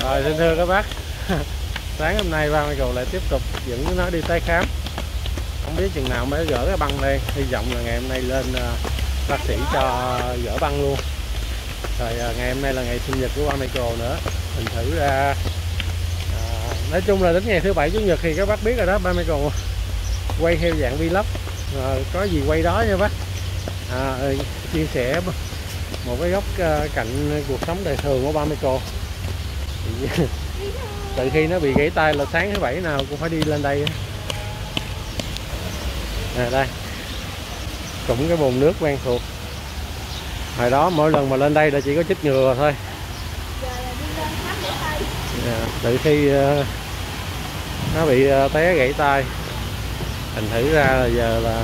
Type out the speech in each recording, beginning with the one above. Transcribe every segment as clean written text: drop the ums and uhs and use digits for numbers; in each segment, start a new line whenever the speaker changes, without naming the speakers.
Rồi xin thưa các bác, sáng hôm nay ba Michael lại tiếp tục dẫn nó đi tái khám. Không biết chừng nào mới gỡ cái băng đây, hy vọng là ngày hôm nay lên bác sĩ cho gỡ băng luôn. Rồi ngày hôm nay là ngày sinh nhật của ba Michael nữa, mình thử ra nói chung là đến ngày thứ bảy chủ nhật thì các bác biết rồi đó, ba Michael quay theo dạng vlog, có gì quay đó nha bác. Chia sẻ một cái góc cạnh cuộc sống đời thường của ba Michael. Từ khi nó bị gãy tay là sáng thứ bảy nào cũng phải đi lên đây. Đây cũng cái bồn nước quen thuộc. Hồi đó mỗi lần mà lên đây là chỉ có chích ngừa thôi. Từ khi nó bị té gãy tay, thành thử ra là giờ là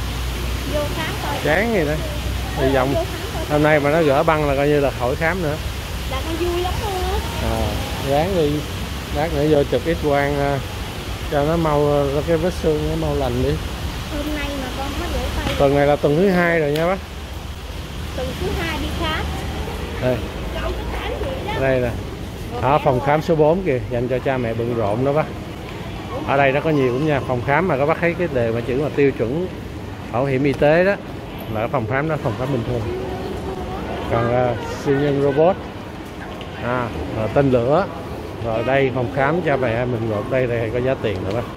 chán gì đó. Hy vọng hôm nay mà nó gỡ băng là coi như là khỏi khám nữa.
Là con vui lắm luôn á.
Ráng đi, lát nữa vô chụp X-quang cho nó mau cái vết xương nó mau lành đi.
Hôm nay mà con hết gãy tay.
Tuần này là tuần thứ 2 rồi nha bác.
Tuần thứ 2 đi khám.
Đây. Đây nè. Ở phòng khám số 4 kìa, dành cho cha mẹ bận rộn đó bác. Ở đây nó có nhiều lắm nha, phòng khám mà các bác thấy cái đề mà chữ mà tiêu chuẩn bảo hiểm y tế đó là ở phòng khám đó, phòng khám bình thường. Còn siêu nhân robot, tên lửa, rồi đây phòng khám cha mẹ mình gộp đây có giá tiền rồi bác.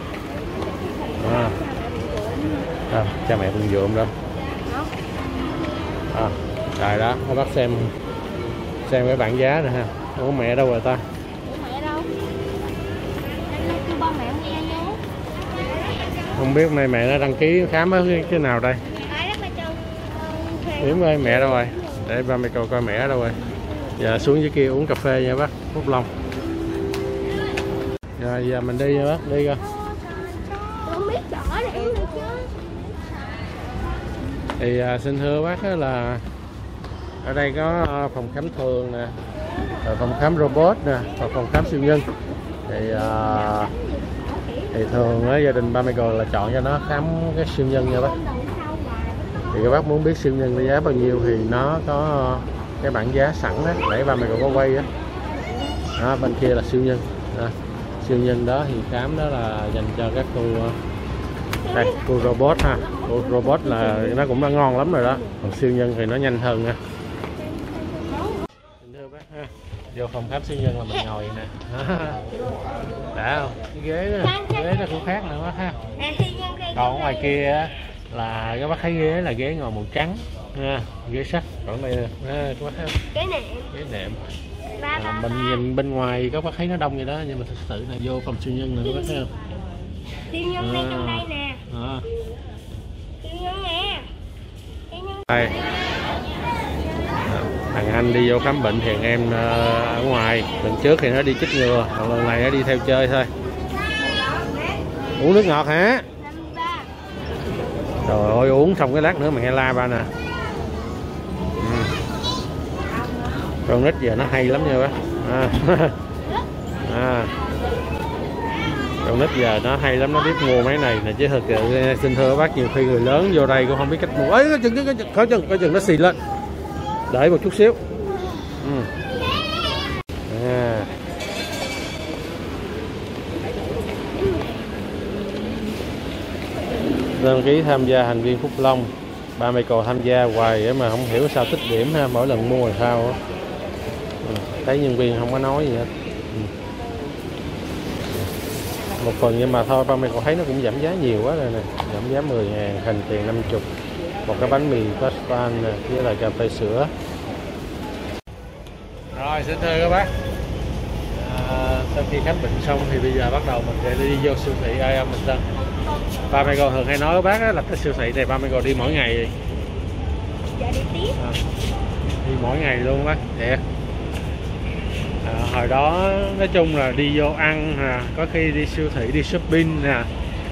Cha mẹ bận rộn đâu. Rồi đó, các bác xem cái bảng giá này ha. Ủa mẹ đâu rồi ta?
Mẹ đâu? Kêu ba mẹ nghe nhớ.
Không biết nay mẹ nó đăng ký khám ở cái nào đây? Hiếm ơi, mẹ đâu rồi? Để ba Michael coi mẹ đâu rồi. Giờ xuống dưới kia uống cà phê nha bác, Phúc Long. Rồi giờ mình đi nha bác, đi coi.
Không biết chỗ này được chứ.
Thì xin thưa bác là ở đây có phòng khám thường nè, rồi phòng khám robot nè, và phòng khám siêu nhân. Thì thường gia đình ba Michael là chọn cho nó khám cái siêu nhân nha bác. Thì các bác muốn biết siêu nhân giá bao nhiêu thì nó có cái bảng giá sẵn đó, để ba Michael có quay á. Bên kia là siêu nhân. Siêu nhân đó thì khám đó là dành cho các cô đây, cô robot ha. Cô robot là nó cũng đã ngon lắm rồi đó, còn siêu nhân thì nó nhanh hơn nha. Thưa bác ha, vô phòng khám siêu nhân là mình ngồi nè. Đã không? Cái ghế nó cũng khác nữa bác ha. Còn ở ngoài kia á, là các bác thấy ghế là ghế ngồi màu trắng ha, ghế sắt. Còn đây các bác thấy ghế nệm. Mình nhìn bên ngoài các bác thấy nó đông vậy đó, nhưng mà thực sự là vô phòng siêu nhân này các bác thấy không?
Siêu nhân ngay trong đây nè. Siêu nhân nè.
Đây. Thằng anh đi vô khám bệnh thì em ở ngoài. Lần trước thì nó đi chích ngừa, còn lần này nó đi theo chơi thôi. Uống nước ngọt hả? Trời ơi, uống xong cái lát nữa mẹ la ba nè. Con nít giờ nó hay lắm nha bác. Con nít giờ nó hay lắm, nó biết mua mấy này nè, chứ thật sự xin thưa bác, nhiều khi người lớn vô đây cũng không biết cách mua. Ấy coi chừng nó xì lên. Đợi một chút xíu. Đăng ký tham gia thành viên Phúc Long. Ba Michael tham gia hoài vậy mà không hiểu sao tích điểm ha, mỗi lần mua là sao á. Thấy nhân viên không có nói gì hết. Một phần nhưng mà thôi, ba Michael thấy nó cũng giảm giá nhiều quá rồi nè, giảm giá 10.000, thành tiền 50. Một cái bánh mì croissant nè, với lại cà phê sữa. Rồi xin thưa các bác, sau khi khám bệnh xong thì bây giờ bắt đầu mình sẽ đi vô siêu thị Ai Âm Bình Tân. Ba Michael thường hay nói với bác là cái siêu thị này ba Michael đi mỗi ngày.
Dạ đi tiếp.
Đi mỗi ngày luôn bác, thiệt. Hồi đó nói chung là đi vô ăn, có khi đi siêu thị, đi shopping nè.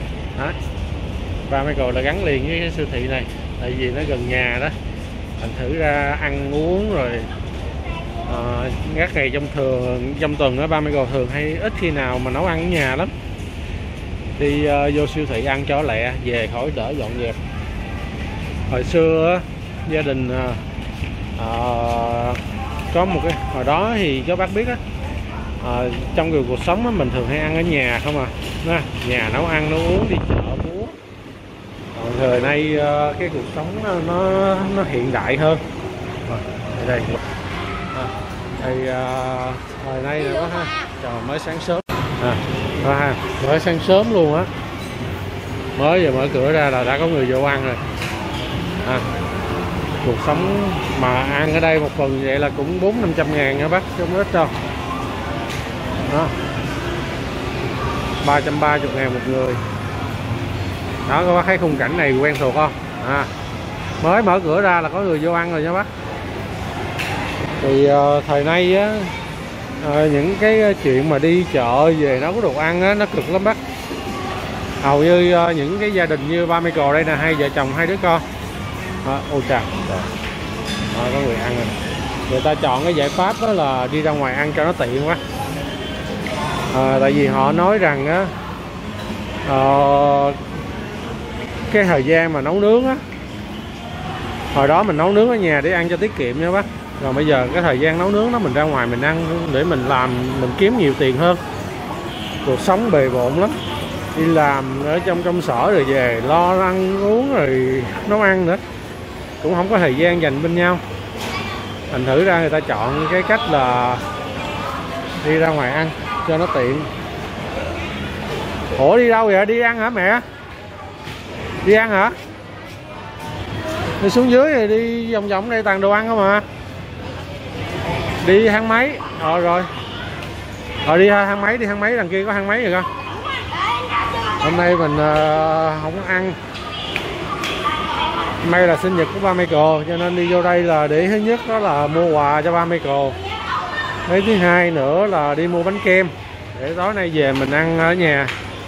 Ba Michael là gắn liền với cái siêu thị này, tại vì nó gần nhà đó. Thành thử ra ăn uống rồi các ngày trong tuần đó, ba Michael thường hay ít khi nào mà nấu ăn ở nhà lắm. Đi vô siêu thị ăn cho lẹ, về khỏi đỡ dọn dẹp. Hồi xưa gia đình có một cái, hồi đó thì các bác biết á, Trong cái cuộc sống á, mình thường hay ăn ở nhà không à. Nha, nhà nấu ăn nấu uống, đi chợ mua. Còn thời nay cái cuộc sống nó hiện đại hơn. Đây thì thời nay là có ha, trời mới sáng sớm mới sáng sớm luôn á, mới vừa mở cửa ra là đã có người vô ăn rồi. Cuộc sống mà ăn ở đây một phần vậy là cũng 400-500 ngàn nha bác, chứ không ít đâu. Đó, 330 ngàn một người. Đó, các bác thấy khung cảnh này quen thuộc không? Mới mở cửa ra là có người vô ăn rồi nha bác. Thì thời nay á, những cái chuyện mà đi chợ về nấu đồ ăn á, nó cực lắm bác. Hầu như những cái gia đình như ba Michael đây nè, hai vợ chồng hai đứa con. Ôi trời, có người ăn rồi. Người ta chọn cái giải pháp đó là đi ra ngoài ăn cho nó tiện quá. Tại vì họ nói rằng á, cái thời gian mà nấu nướng á, hồi đó mình nấu nướng ở nhà để ăn cho tiết kiệm nha bác. Rồi bây giờ cái thời gian nấu nướng đó mình ra ngoài mình ăn để mình làm, mình kiếm nhiều tiền hơn. Cuộc sống bề bộn lắm, đi làm ở trong công sở rồi về lo ăn uống rồi nấu ăn nữa, cũng không có thời gian dành bên nhau. Thành thử ra người ta chọn cái cách là đi ra ngoài ăn cho nó tiện. Ủa đi đâu vậy? Đi ăn hả mẹ? Đi ăn hả? Đi xuống dưới rồi đi vòng vòng đây toàn đồ ăn không à? Đi thang máy. Rồi đi thang máy, đi thang máy, đằng kia có thang máy rồi con. Hôm nay mình không ăn. Hôm nay là sinh nhật của ba Michael cho nên đi vô đây là để thứ nhất đó là mua quà cho ba Michael. Cái thứ hai nữa là đi mua bánh kem để tối nay về mình ăn ở nhà.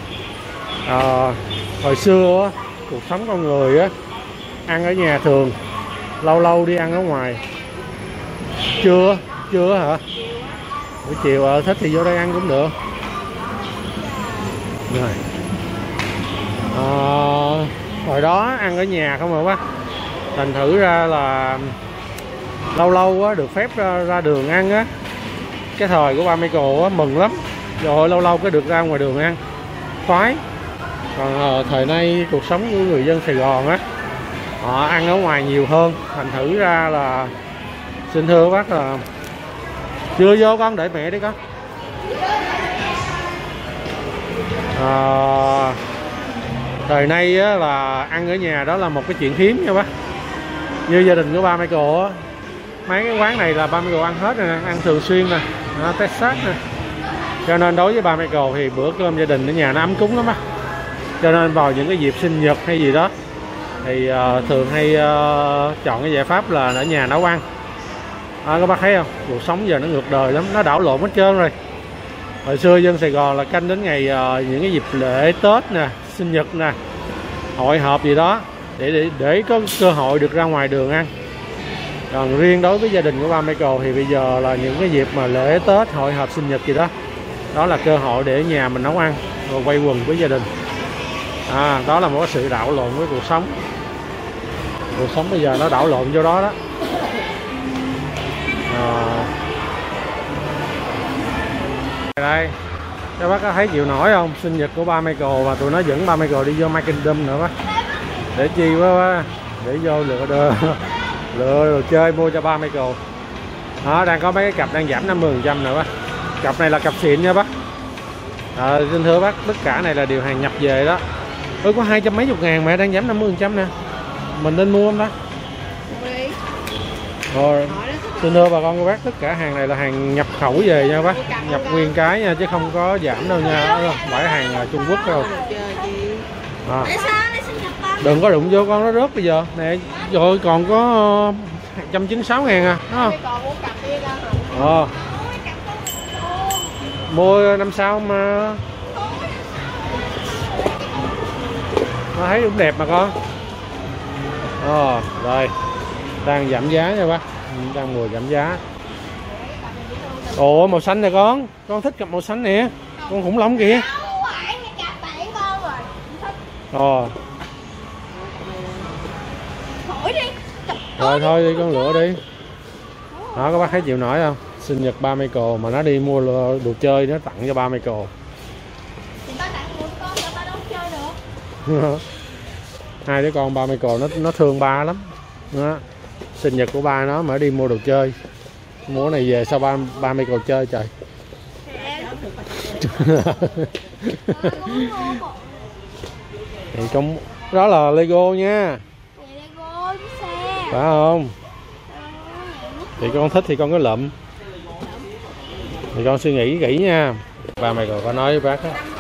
Hồi xưa á, cuộc sống con người á, ăn ở nhà thường, lâu lâu đi ăn ở ngoài. Chưa hả? Buổi chiều thích thì vô đây ăn cũng được. Rồi. Hồi đó ăn ở nhà không mà bác. Thành thử ra là lâu lâu á, được phép ra đường ăn á. Cái thời của ba Michael á, mừng lắm. Rồi lâu lâu cái được ra ngoài đường ăn, khoái. Còn thời nay cuộc sống của người dân Sài Gòn á, họ ăn ở ngoài nhiều hơn. Thành thử ra là xin thưa bác là chưa vô con, đợi mẹ đi con. Thời nay á, là ăn ở nhà đó là một cái chuyện hiếm nha bác. Như gia đình của ba Michael á, mấy cái quán này là ba Michael ăn hết nè, ăn thường xuyên nè, Texas nè. Cho nên đối với ba Michael thì bữa cơm gia đình ở nhà nó ấm cúng lắm á. Cho nên vào những cái dịp sinh nhật hay gì đó thì thường hay chọn cái giải pháp là ở nhà nấu ăn. Các bác thấy không, cuộc sống giờ nó ngược đời lắm, nó đảo lộn hết trơn rồi. Hồi xưa dân Sài Gòn là canh đến ngày những cái dịp lễ Tết nè, sinh nhật nè, hội họp gì đó để có cơ hội được ra ngoài đường ăn. Còn riêng đối với gia đình của ba Michael thì bây giờ là những cái dịp mà lễ Tết, hội họp sinh nhật gì đó, đó là cơ hội để ở nhà mình nấu ăn rồi quay quần với gia đình. Đó là một cái sự đảo lộn với cuộc sống. Cuộc sống bây giờ nó đảo lộn vô đó đó. Đây, các bác có thấy chịu nổi không? Sinh nhật của ba Michael và tụi nó dẫn ba Michael đi vô My Kingdom nữa bác. Để chi quá, để vô lựa đồ chơi mua cho ba Michael. Đó, đang có mấy cái cặp đang giảm 50% nữa bác. Cặp này là cặp xịn nha bác. Xin thưa bác, tất cả này là điều hàng nhập về đó. Có 200 mấy chục ngàn mà đang giảm 50% nè. Mình nên mua không đó? Rồi, xin thưa bà con cô bác, tất cả hàng này là hàng nhập khẩu về nha bác, nhập nguyên cái nha, chứ không có giảm đâu nha, không phải hàng Trung Quốc đâu. Đừng có đụng vô con, nó rớt bây giờ nè, rồi còn có 196 ngàn à, đúng không? Mua năm sau mà nó thấy cũng đẹp mà con. Rồi đang giảm giá nha bác, đang mùa giảm giá. Ồ, màu xanh này con thích cặp màu xanh nè, con khủng long kìa. Rồi thôi đi con lựa đi. Đó, các bác thấy chịu nổi không? sinh nhật ba Michael mà nó đi mua đồ chơi nó tặng cho ba Michael.
Thì ba tặng một con rồi ba đâu chơi được.
Hai đứa con ba Michael nó thương ba lắm đó. Sinh nhật của ba nó mà đi mua đồ chơi, mua này về sao ba Michael chơi trời. Thì trong đó là Lego nha,
Lego xe
phải không? Thì con thích thì con có lụm, thì con suy nghĩ kỹ nha. Ba Michael có nói với bác á.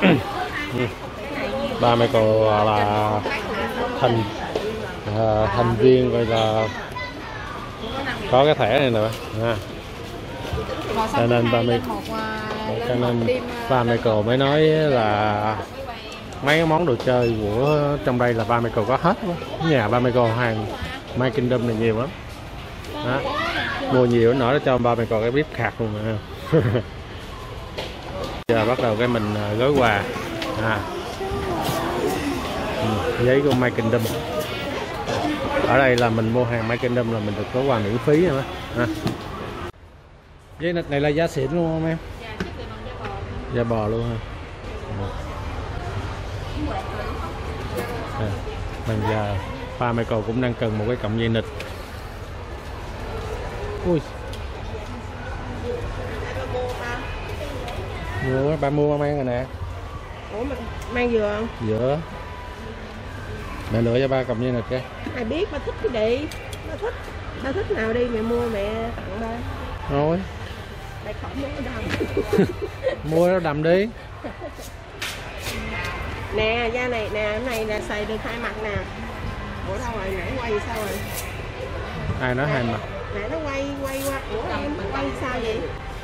Ba Michael là thành viên gọi là có cái thẻ này nè ha. Cho nên ba Michael mới nói là mấy cái món đồ chơi của trong đây là ba Michael có hết. Nhà ba Michael hàng My Kingdom này nhiều lắm đó. Mua nhiều nó cho ba Michael cái bếp khạc luôn nè. Giờ bắt đầu cái mình gói quà giấy của My Kingdom. Ở đây là mình mua hàng My Kingdom là mình được có quà miễn phí nữa ha. Giấy này là giá xịn luôn không em? Da bò luôn ha. Bây giờ ba Michael cũng đang cần một cái cọng dây nịt. Ui, mua ba mua mang rồi nè.
Ủa mình mang vừa không?
Vừa. Mẹ lựa cho ba cọng dây nịt cái.
Ai biết ba thích cái đi, ba thích nào đi mẹ mua mẹ tặng ba.
Thôi.
Đại khỏi mua cái đầm.
Mua nó đầm đi.
Nè da này nè, cái này là xài được hai mặt nè. Ủa đâu rồi, nãy quay sao rồi?
Ai nói hai mặt?
Nãy nó quay qua, ủa em quay sao vậy?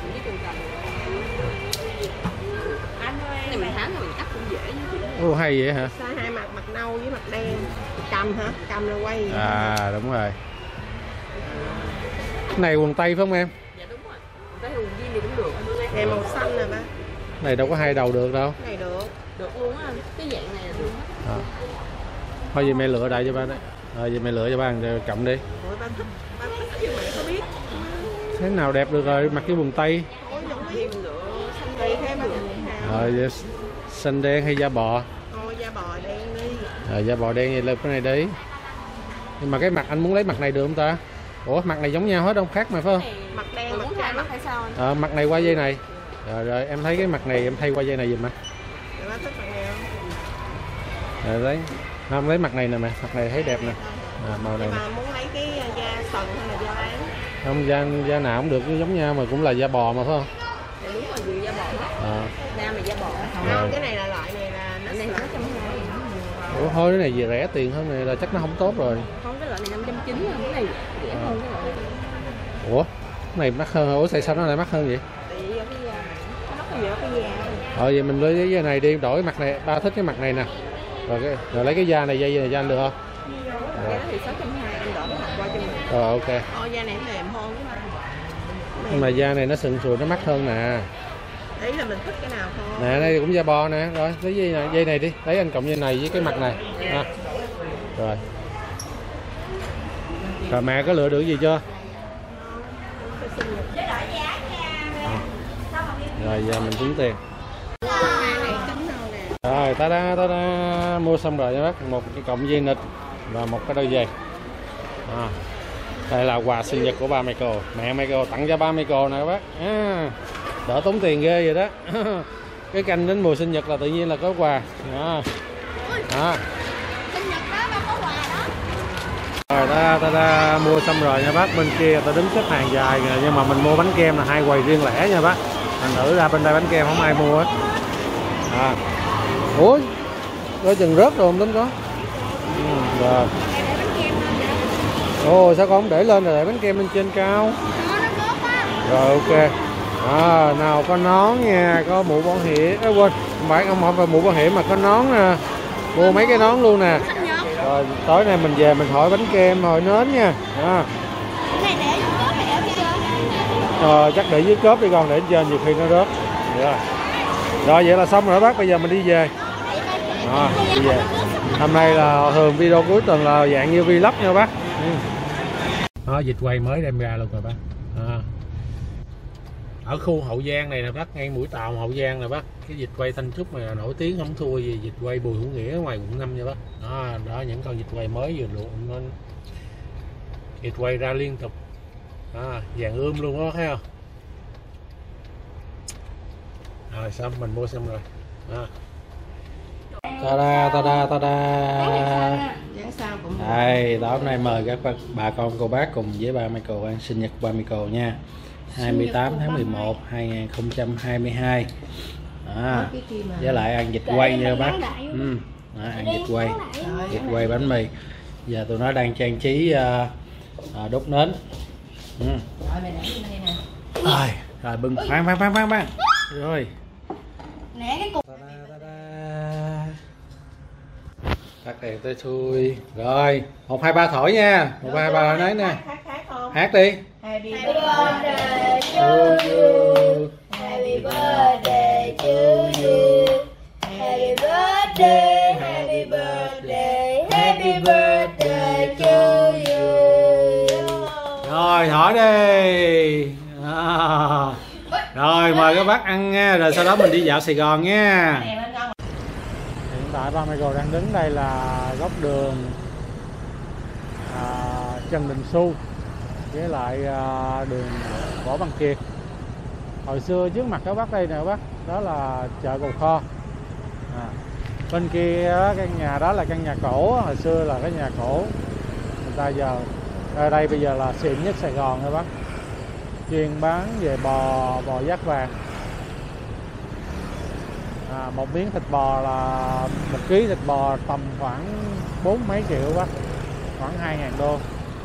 Anh ơi, này mình thắng rồi mình cắt cũng dễ chứ.
Ồ hay vậy hả?
Xài hai mặt, mặt nâu với mặt đen. Cầm hả? Cầm là quay vậy.
À đúng rồi. Cái này quần tây phải không em?
Dạ đúng rồi. Cái quần jean thì cũng được. Này màu xanh nè ba.
Này đâu có hai đầu được đâu.
Cái này được. Được luôn á. Cái dạng này là được hết.
Thôi vậy mẹ lựa đại cho ba đấy. Vậy mẹ lựa cho ba cộng đi.
Ủa ba thích chứ mẹ có biết.
Thế nào đẹp được rồi, mặc cái quần tây.
Ủa giống như mình lựa xanh đen thêm được.
Rồi xanh đen hay da bò?
Da bò đen đi.
Da bò đen vậy lên cái này đi. Nhưng mà cái mặt anh muốn lấy mặt này được không ta? Ủa mặt này giống nhau hết không? Khác mà phải không?
Mặt đen, mặt trắng hay sao anh?
Mặt này qua dây này. Rồi em thấy cái mặt này em thay qua dây này giùm anh.
Bác thích mặt nào không?
Rồi đấy. Không lấy mặt này nè mẹ, mặt này thấy đẹp nè. Màu này.
Mà muốn lấy cái da sần hay là da bán?
Không, da nào cũng được, giống nhau mà cũng là da bò mà phải không?
Dạ đúng rồi, vừa da bò đó. Da mà da bò. Không, cái này là loại này là nó 520.
Ủa thôi cái này về rẻ tiền hơn này là chắc nó không tốt rồi.
Không, cái loại này 590, cái này rẻ hơn cái loại này.
Ủa, cái này mắc hơn, ủa sao nó lại mắc hơn vậy?
Tại vì cái da này, nó mắc hơn cái da.
Vậy mình lấy cái da này đi, đổi mặt này, ba thích cái mặt này nè. Rồi lấy cái da này, dây này cho anh được không?
Cái đó thì 620, anh đổi cái mặt qua cho mình.
Rồi ok.
Da này nó mềm hơn cái
Nhưng mà da này nó sừng sùi nó mắc hơn nè.
Ý là mình thích cái nào thôi.
Nè đây cũng da bò nè, rồi lấy dây này đi, lấy anh cộng dây này với cái mặt này. Rồi. Rồi mẹ có lựa được gì chưa? Rồi giờ mình tính tiền. Rồi ta đã mua xong rồi nha bác, một cái cọng dây nịt và một cái đôi giày. Đây là quà sinh nhật của ba Michael, mẹ Michael tặng cho ba Michael nè các bác. Đỡ tốn tiền ghê vậy đó. Cái canh đến mùa sinh nhật là tự nhiên là có quà.
sinh nhật đó ba có quà đó.
Rồi ta đã mua xong rồi nha bác, bên kia ta đứng xếp hàng dài rồi, nhưng mà mình mua bánh kem là hai quầy riêng lẻ nha bác. Thành thử ra bên đây bánh kem không ai mua hết. Ủa, coi chừng rớt rồi không tính có. Rồi. Ồ sao con không để lên rồi để bánh kem lên trên cao. Rồi ok. Nào có nón nha, có mũ bảo hiểm, quên không phải mũ bảo hiểm mà có nón nè, mua mấy cái nón luôn nè. Rồi tối nay mình về mình hỏi bánh kem hồi nến nha. Chắc để dưới cốp đi con, để trên nhiều khi nó rớt. Rồi vậy là xong rồi đó bác, bây giờ mình đi về. Đi về. Hôm nay là thường video cuối tuần là dạng như vlog nha bác. Dịch quay mới đem ra luôn rồi bác. ở khu Hậu Giang này nè bác, ngay mũi tàu Hậu Giang nè bác, cái vịt quay Thanh Trúc mà nổi tiếng không thua gì vịt quay Bùi Hữu Nghĩa ngoài quận 5 nha bác. Đó những con vịt quay mới vừa luộc nên vịt quay ra liên tục, vàng ươm luôn đó, thấy không? Rồi xong mình mua xong rồi. Ta da. Đây, tối hôm nay mời các bà con cô bác cùng với ba Michael ăn sinh nhật ba Michael nha. 28 tháng 11 2022. Với lại ăn vịt quay nha bác. Ăn vịt quay bánh mì. Giờ tụi nó đang trang trí đốt nến. Rồi bưng khoan. Rồi.
Nè cái cục.
Tắt đèn tới thui. Rồi, 1 2 3 thổi nha. 1 2 3 nói nè. Hát đi.
Happy birthday to you. Happy birthday to you. Happy birthday, happy birthday, happy birthday to you.
Rồi thổi đi. Rồi mời các bác ăn nha, rồi sau đó mình đi dạo Sài Gòn nha. Hiện tại ba Michael đang đứng đây là góc đường Trần Đình Xu với lại đường Võ Văn Kiệt. Hồi xưa trước mặt các bác đây nè các bác, đó là chợ Cầu Kho. Bên kia căn nhà đó là căn nhà cổ, hồi xưa là cái nhà cổ người ta giờ ở đây bây giờ là xịn nhất Sài Gòn các bác, chuyên bán về bò giác vàng. Một miếng thịt bò là 1 kg thịt bò tầm khoảng 4 mấy triệu bác, khoảng 2.000 đô.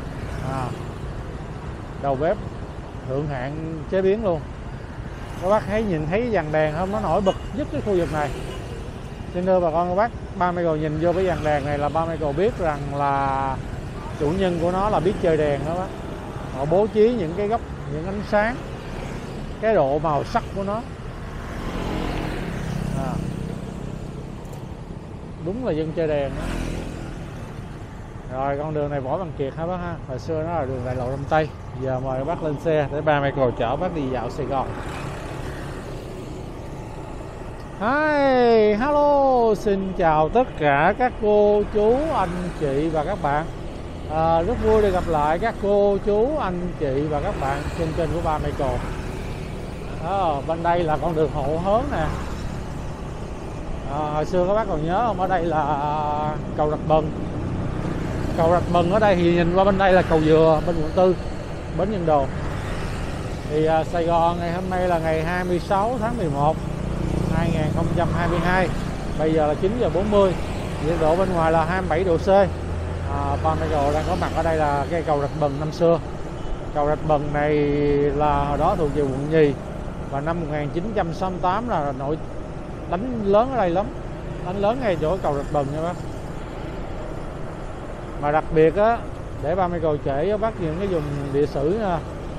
Đầu bếp thượng hạng chế biến luôn. Các bác nhìn thấy dàn đèn không, nó nổi bật nhất cái khu vực này. Xin thưa bà con các bác, ba Michael nhìn vô cái dàn đèn này là ba Michael biết rằng là chủ nhân của nó là biết chơi đèn đó bác. Họ bố trí những cái góc, những ánh sáng, cái độ màu sắc của nó. Đúng là dân chơi đèn đó. Rồi con đường này Võ Văn Kiệt hả bác ha? Hồi xưa nó là đường đại lộ Đông Tây. Giờ mời các bác lên xe để ba Michael chở bác đi dạo Sài Gòn. Hi, hello, xin chào tất cả các cô, chú, anh, chị và các bạn. Rất vui được gặp lại các cô, chú, anh, chị và các bạn trên kênh của ba Michael. Bên đây là con đường Hộ Hớn nè. Hồi xưa các bác còn nhớ không, ở đây là cầu Rạch Bần. Cầu Rạch Bần ở đây thì nhìn qua bên đây là cầu Dừa bên quận 4, bến Nhân Đồn. Thì Sài Gòn ngày hôm nay là ngày 26 tháng 11 2022. Bây giờ là 9 giờ 40. Nhiệt độ bên ngoài là 27 độ C. Ba Michael đang có mặt ở đây là cái cầu Rạch Bần năm xưa. Cầu Rạch Bần này là hồi đó thuộc về quận Nhì. Và năm 1968 là nổi đánh lớn ở đây lắm, đánh lớn ngay chỗ cầu Rạch Bần nha bác. Mà đặc biệt á, để ba Michael kể với bác những cái vùng địa sử nha.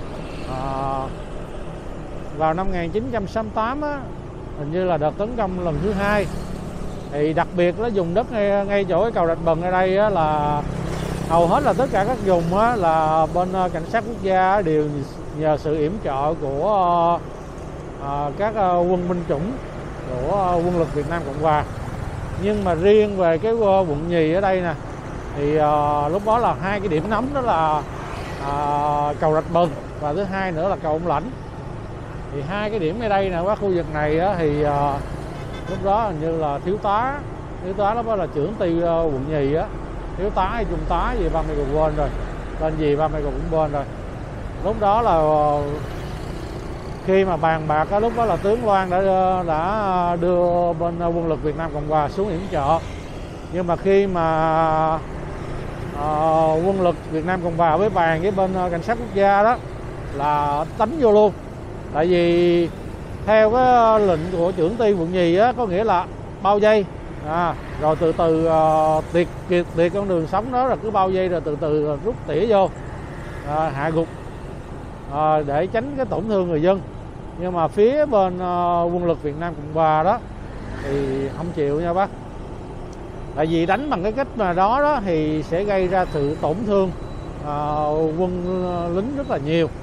Vào năm 1968 á, hình như là đợt tấn công lần thứ 2, thì đặc biệt nó dùng đất ngay chỗ cái cầu Rạch Bần ở đây á, là hầu hết là tất cả các vùng á, là bên cảnh sát quốc gia đều nhờ sự yểm trợ của các quân binh chủng của quân lực Việt Nam Cộng Hòa. Nhưng mà riêng về cái quận Nhì ở đây nè, thì lúc đó là 2 cái điểm nóng, đó là cầu Rạch Bần và thứ hai nữa là cầu Ông Lãnh. Thì 2 cái điểm ở đây nè, qua khu vực này á, thì lúc đó hình như là thiếu tá lúc đó là trưởng ty quận Nhì á, thiếu tá hay trung tá gì ba Michael quên rồi, tên gì ba Michael cũng quên rồi. Lúc đó là khi mà bàn bạc á, lúc đó là tướng Loan đã đưa bên quân lực Việt Nam Cộng Hòa xuống yểm trợ. Nhưng mà khi mà quân lực Việt Nam Cộng Hòa với bàn với bên cảnh sát quốc gia đó là đánh vô luôn. Tại vì theo cái lệnh của trưởng ty quận Nhì á, có nghĩa là bao vây, rồi từ từ tiệt con đường sống đó, rồi cứ bao vây rồi từ từ rút tỉa vô, hạ gục để tránh cái tổn thương người dân. Nhưng mà phía bên quân lực Việt Nam Cộng Hòa đó thì không chịu nha bác. Tại vì đánh bằng cái cách mà đó thì sẽ gây ra sự tổn thương quân lính rất là nhiều.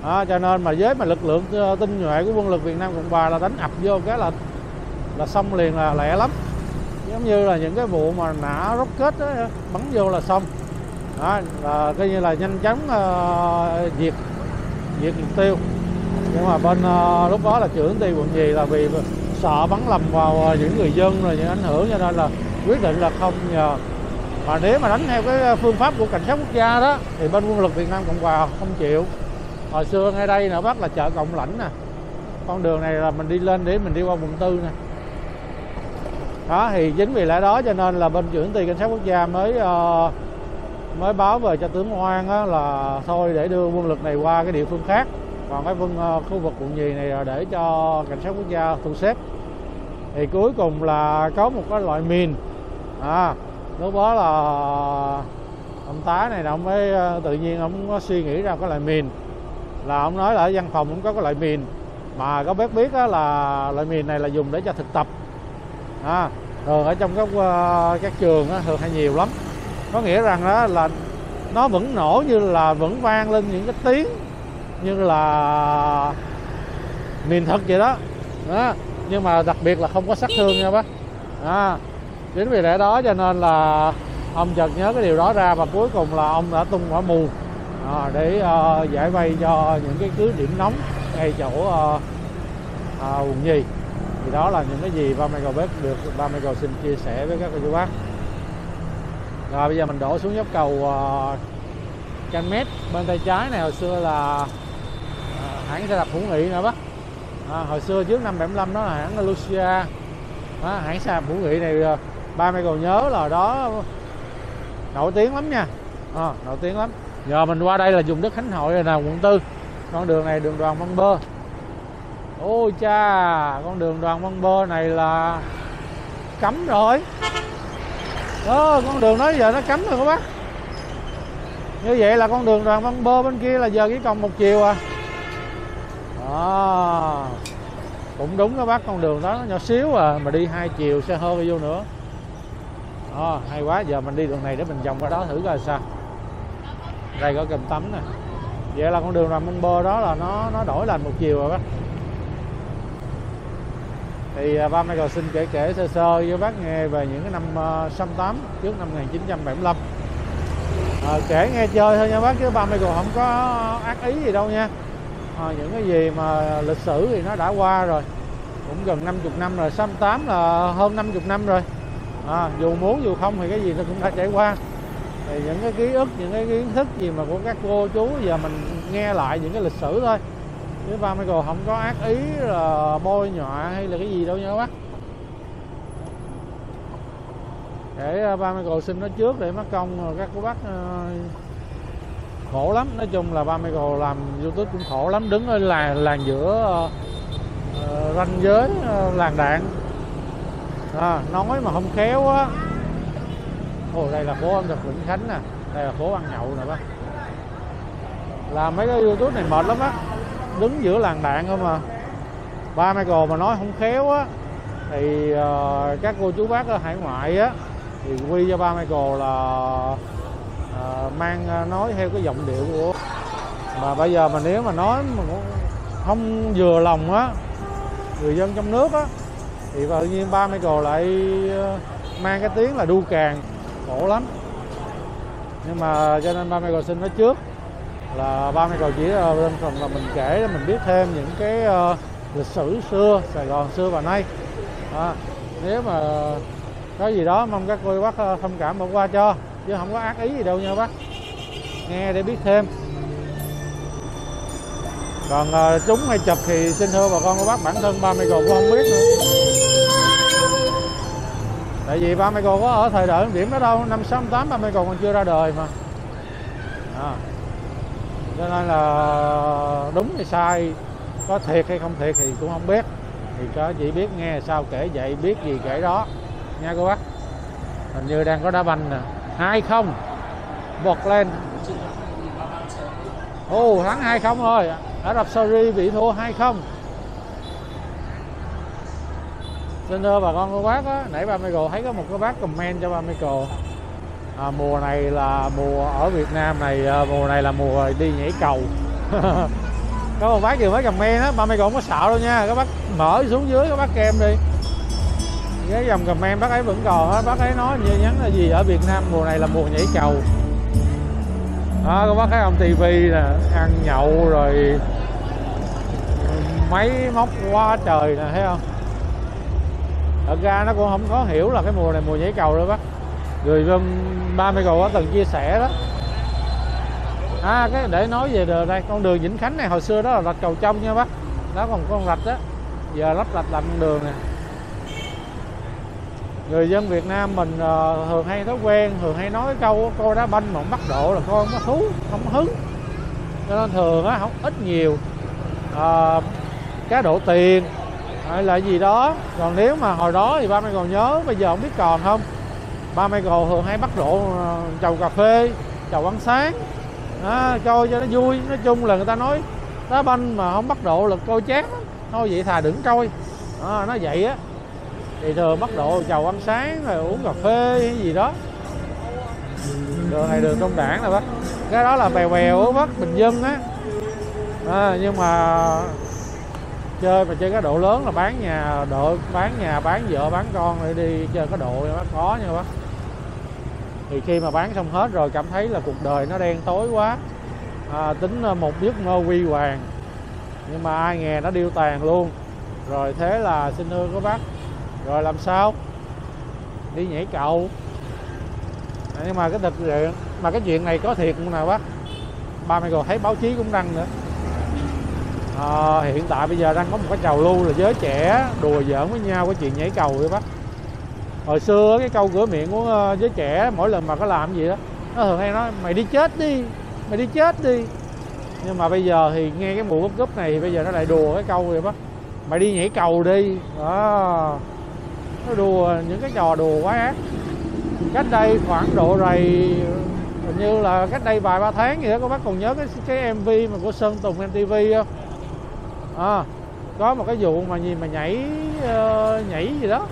Cho nên mà với lực lượng tinh nhuệ của quân lực Việt Nam Cộng Hòa là đánh ập vô cái là xong liền, là lẹ lắm, giống như là những cái vụ mà nã rocket đó, bắn vô là xong. Đó, là coi như là nhanh chóng diệt mục tiêu. Nhưng mà bên lúc đó là trưởng ty quận nhì là vì sợ bắn lầm vào những người dân rồi những ảnh hưởng, cho nên là quyết định là không nhờ. Mà nếu mà đánh theo cái phương pháp của cảnh sát quốc gia đó thì bên quân lực Việt Nam Cộng Hòa không chịu. Hồi xưa ngay đây nữa Bắc là chợ Cộng Lãnh nè, con đường này là mình đi lên để mình đi qua quận 4 nè. Đó thì chính vì lẽ đó cho nên là bên trưởng ty cảnh sát quốc gia mới báo về cho tướng Oan á, là thôi để đưa quân lực này qua cái địa phương khác, còn cái khu vực quận nhì này để cho cảnh sát quốc gia thu xếp. Thì cuối cùng là có một cái loại mìn, lúc đó là ông tá này là ông mới tự nhiên ông có suy nghĩ ra cái loại mìn, là ông nói là ở văn phòng cũng có cái loại mìn mà có biết là loại mìn này là dùng để cho thực tập. Thường ở trong các trường á, thường hay nhiều lắm, có nghĩa rằng đó là nó vẫn nổ như là vẫn vang lên những cái tiếng như là mìn thật vậy đó. Nhưng mà đặc biệt là không có sát thương nha bác. Chính vì lẽ đó cho nên là ông chợt nhớ cái điều đó ra, và cuối cùng là ông đã tung quả mù để giải vây cho những cái cứ điểm nóng ngay chỗ quận nhì. Thì đó là những cái gì ba Michael biết được, ba Michael xin chia sẻ với các cô chú bác. Rồi bây giờ mình đổ xuống dốc cầu Canh Mét. Bên tay trái này hồi xưa là hãng xe đạp Hữu Nghị nè bác. Hồi xưa trước năm 75 đó là hãng Lucia. Hãng xe đạp Hữu Nghị này ba Michael nhớ là đó nổi tiếng lắm nha. Nổi tiếng lắm. Giờ mình qua đây là dùng đất Khánh Hội rồi nè, quận 4. Con đường này đường Đoàn Văn Bơ. Ôi cha, con đường Đoàn Văn Bơ này là cấm rồi. Con đường đó giờ nó cấm rồi các bác. Như vậy là con đường Đoàn Văn Bơ bên kia là giờ chỉ còn một chiều à. Cũng đúng các bác, con đường đó nó nhỏ xíu à, mà đi hai chiều xe hơi vô nữa. Hay quá, giờ mình đi đường này để mình vòng qua đó thử coi sao. Đây có Kênh Tắm nè. Vậy là con đường Đoàn Văn Bơ đó là nó đổi thành một chiều rồi bác. Thì ba Michael xin kể sơ sơ với bác nghe về những cái năm 68 trước năm 1975. Kể nghe chơi thôi nha bác, chứ ba Michael không có ác ý gì đâu nha. Những cái gì mà lịch sử thì nó đã qua rồi, cũng gần 50 năm rồi. 68 là hơn 50 năm rồi. Dù muốn dù không thì cái gì nó cũng đã trải qua. Thì những cái ký ức, những cái kiến thức gì mà của các cô chú giờ mình nghe lại những cái lịch sử thôi, chứ ba Michael không có ác ý là bôi nhọa hay là cái gì đâu nha các bác. Để ba Michael xin nói trước để mất công rồi các cô bác khổ lắm. Nói chung là ba Michael làm YouTube cũng khổ lắm, đứng ở làng giữa ranh giới làng đạn, nói mà không khéo á. Đây là phố ẩm thực Vĩnh Khánh nè, đây là phố ăn nhậu nè bác. Làm mấy cái YouTube này mệt lắm á, đứng giữa làng đạn không mà. Ba Michael mà nói không khéo á thì các cô chú bác ở hải ngoại á thì quy cho ba Michael là mang nói theo cái giọng điệu của. Mà bây giờ mà nếu mà nói mà không vừa lòng á người dân trong nước á thì tự nhiên ba Michael lại mang cái tiếng là đu càng, khổ lắm. Nhưng mà cho nên ba Michael xin nói trước là ba Michael chỉ lên phần là mình kể để mình biết thêm những cái lịch sử xưa, Sài Gòn xưa và nay. Nếu mà có gì đó mong các cô bác thông cảm bỏ qua cho, chứ không có ác ý gì đâu nha bác, nghe để biết thêm. Còn trúng hay chụp thì xin thưa bà con cô bác, bản thân ba Michael cũng không biết nữa. Tại vì ba Michael có ở thời điểm đó đâu, năm 68 ba Michael còn chưa ra đời mà. Cho nên là đúng hay sai, có thiệt hay không thiệt thì cũng không biết. Thì có chỉ biết nghe sao kể vậy, biết gì kể đó nha cô bác. Hình như đang có đá banh nè, 2-0 vọt lên. Thắng 2-0 rồi. Ả Rập Saudi bị thua 2-0. Xin thưa bà con cô bác á, nãy ba Michael thấy có một cái bác comment cho ba Michael. Mùa này là mùa ở Việt Nam này, mùa này là mùa đi nhảy cầu. Có một bác kêu mới comment á, ba mày còn không có sợ đâu nha, các bác mở xuống dưới các bác kem đi. Cái dòng comment bác ấy vẫn còn á, bác ấy nói như nhắn là gì ở Việt Nam mùa này là mùa nhảy cầu. Đó, các bác thấy ông tivi nè, ăn nhậu rồi máy móc quá trời nè, thấy không? Thật ra nó cũng không có hiểu là cái mùa này mùa nhảy cầu đâu bác. Người dân ba mày có từng chia sẻ đó. Cái để nói về đây, con đường Vĩnh Khánh này hồi xưa đó là rạch Cầu Trong nha bác. Đó còn con rạch đó, giờ lắp rạch làm đường nè. Người dân Việt Nam mình thường hay thói quen, thường hay nói cái câu coi đá banh mà không bắt độ là coi không có thú, không có hứng. Cho nên thường á, không ít nhiều cá độ tiền hay là gì đó. Còn nếu mà hồi đó thì ba mày còn nhớ, bây giờ không biết còn không. Ba mày còn thường hay bắt độ chầu cà phê, chầu ăn sáng, coi cho nó vui. Nói chung là người ta nói đá banh mà không bắt độ là coi chán, thôi vậy thà đừng coi. Nó vậy á. Thì thường bắt độ chầu ăn sáng rồi uống cà phê hay gì đó. Đường này đường Công Đảng nè bác. Cái đó là bèo bèo á bác, bình dân á. Nhưng mà chơi cá độ lớn là bán nhà, bán vợ, bán con để đi chơi cá độ nha bác, có nha bác. Thì khi mà bán xong hết rồi cảm thấy là cuộc đời nó đen tối quá, tính một giấc mơ huy hoàng, nhưng mà ai nghe nó điêu tàn luôn. Rồi thế là xin thưa các bác, rồi làm sao đi nhảy cầu. Nhưng mà cái chuyện này có thiệt không nào bác? Ba mày còn thấy báo chí cũng đăng nữa. Hiện tại bây giờ đang có một cái trào lưu là giới trẻ đùa giỡn với nhau cái chuyện nhảy cầu vậy bác. Hồi xưa cái câu cửa miệng của giới trẻ mỗi lần mà có làm gì đó, nó thường hay nói mày đi chết đi, mày đi chết đi. Nhưng mà bây giờ thì nghe cái mùa World Cup này thì bây giờ nó lại đùa cái câu vậy bác, mày đi nhảy cầu đi. Đó, nó đùa những cái trò đùa quá ác. Cách đây khoảng độ rày, hình như là cách đây vài ba tháng gì đó, các bác còn nhớ cái MV mà của Sơn Tùng MTV không? Có một cái vụ mà gì mà nhảy gì đó,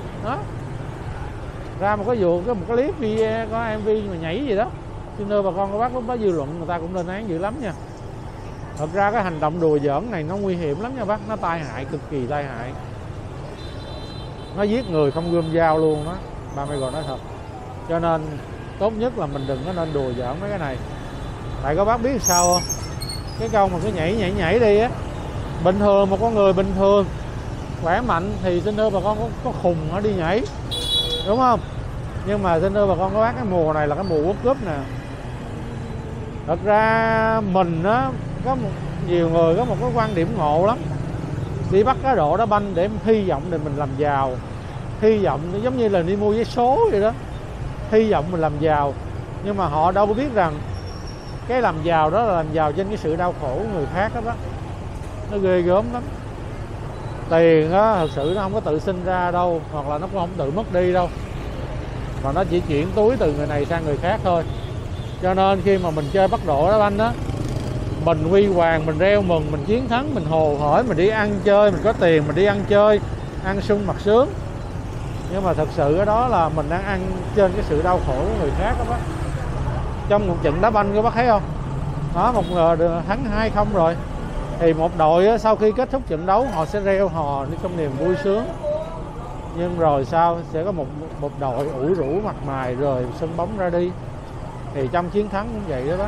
ra một cái vụ, một cái clip video có MV mà nhảy gì đó. Xin thưa bà con các bác, lúc đó dư luận người ta cũng lên án dữ lắm nha. Thật ra cái hành động đùa giỡn này nó nguy hiểm lắm nha bác, nó tai hại, cực kỳ tai hại. Nó giết người không gươm dao luôn đó, ba mày còn nói thật. Cho nên tốt nhất là mình đừng có nên đùa giỡn mấy cái này. Tại các bác biết sao không? Cái câu mà cứ nhảy đi á, bình thường một con người bình thường khỏe mạnh thì xin thưa bà con có khùng nó đi nhảy, đúng không? Nhưng mà xin thưa bà con các bác, cái mùa này là cái mùa World Cup nè. Thật ra mình á, có nhiều người có một cái quan điểm ngộ lắm, đi bắt cá độ đá banh để hy vọng để mình làm giàu, hy vọng giống như là đi mua vé số vậy đó, hy vọng mình làm giàu. Nhưng mà họ đâu có biết rằng cái làm giàu đó là làm giàu trên cái sự đau khổ của người khác đó. Nó ghê gớm lắm. Tiền á, thật sự nó không có tự sinh ra đâu, hoặc là nó cũng không tự mất đi đâu, mà nó chỉ chuyển túi từ người này sang người khác thôi. Cho nên khi mà mình chơi bắt độ đá banh á, mình huy hoàng, mình reo mừng, mình chiến thắng, mình hồ hởi, mình đi ăn chơi, mình có tiền mình đi ăn chơi, ăn sung mặc sướng. Nhưng mà thật sự cái đó là mình đang ăn trên cái sự đau khổ của người khác đó bác. Trong một trận đá banh các bác thấy không? Đó, một người thắng 2-0 rồi, thì một đội á, sau khi kết thúc trận đấu họ sẽ reo hò trong niềm vui sướng. Nhưng rồi sao sẽ có một đội ủ rũ mặt mày rời sân bóng ra đi. Thì trong chiến thắng cũng vậy đó bác.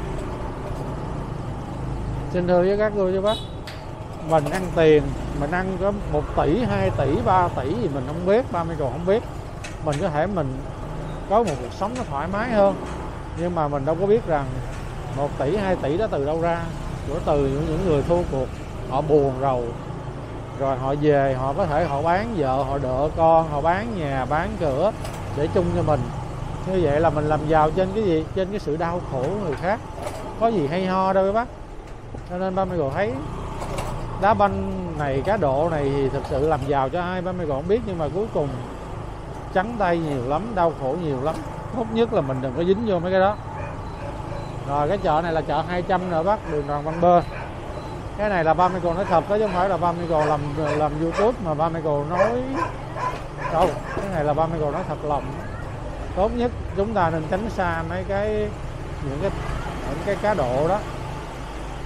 Xin thưa với các cô chú bác, mình ăn tiền, mình ăn có 1 tỷ, 2 tỷ, 3 tỷ gì mình không biết, ba mươi còn không biết. Mình có thể mình có một cuộc sống nó thoải mái hơn. Nhưng mà mình đâu có biết rằng 1 tỷ, 2 tỷ đó từ đâu ra. Của từ những người thua cuộc, họ buồn rầu, rồi họ về, họ có thể họ bán vợ, họ đỡ con, họ bán nhà, bán cửa để chung cho mình. Như vậy là mình làm giàu trên cái gì? Trên cái sự đau khổ của người khác. Có gì hay ho đâu các bác. Cho nên ba mày còn thấy đá banh này, cá độ này thì thực sự làm giàu cho ai ba mày còn không biết. Nhưng mà cuối cùng trắng tay nhiều lắm, đau khổ nhiều lắm. Tốt nhất là mình đừng có dính vô mấy cái đó. Rồi cái chợ này là chợ 200 nữa bác, đường Đoàn Văn Bơ. Cái này là ba mày còn nói thật đó, chứ không phải là ba mày còn làm YouTube mà ba mày còn nói đâu. Cái này là ba mày còn nói thật lòng. Tốt nhất chúng ta nên tránh xa mấy những cái cá độ đó.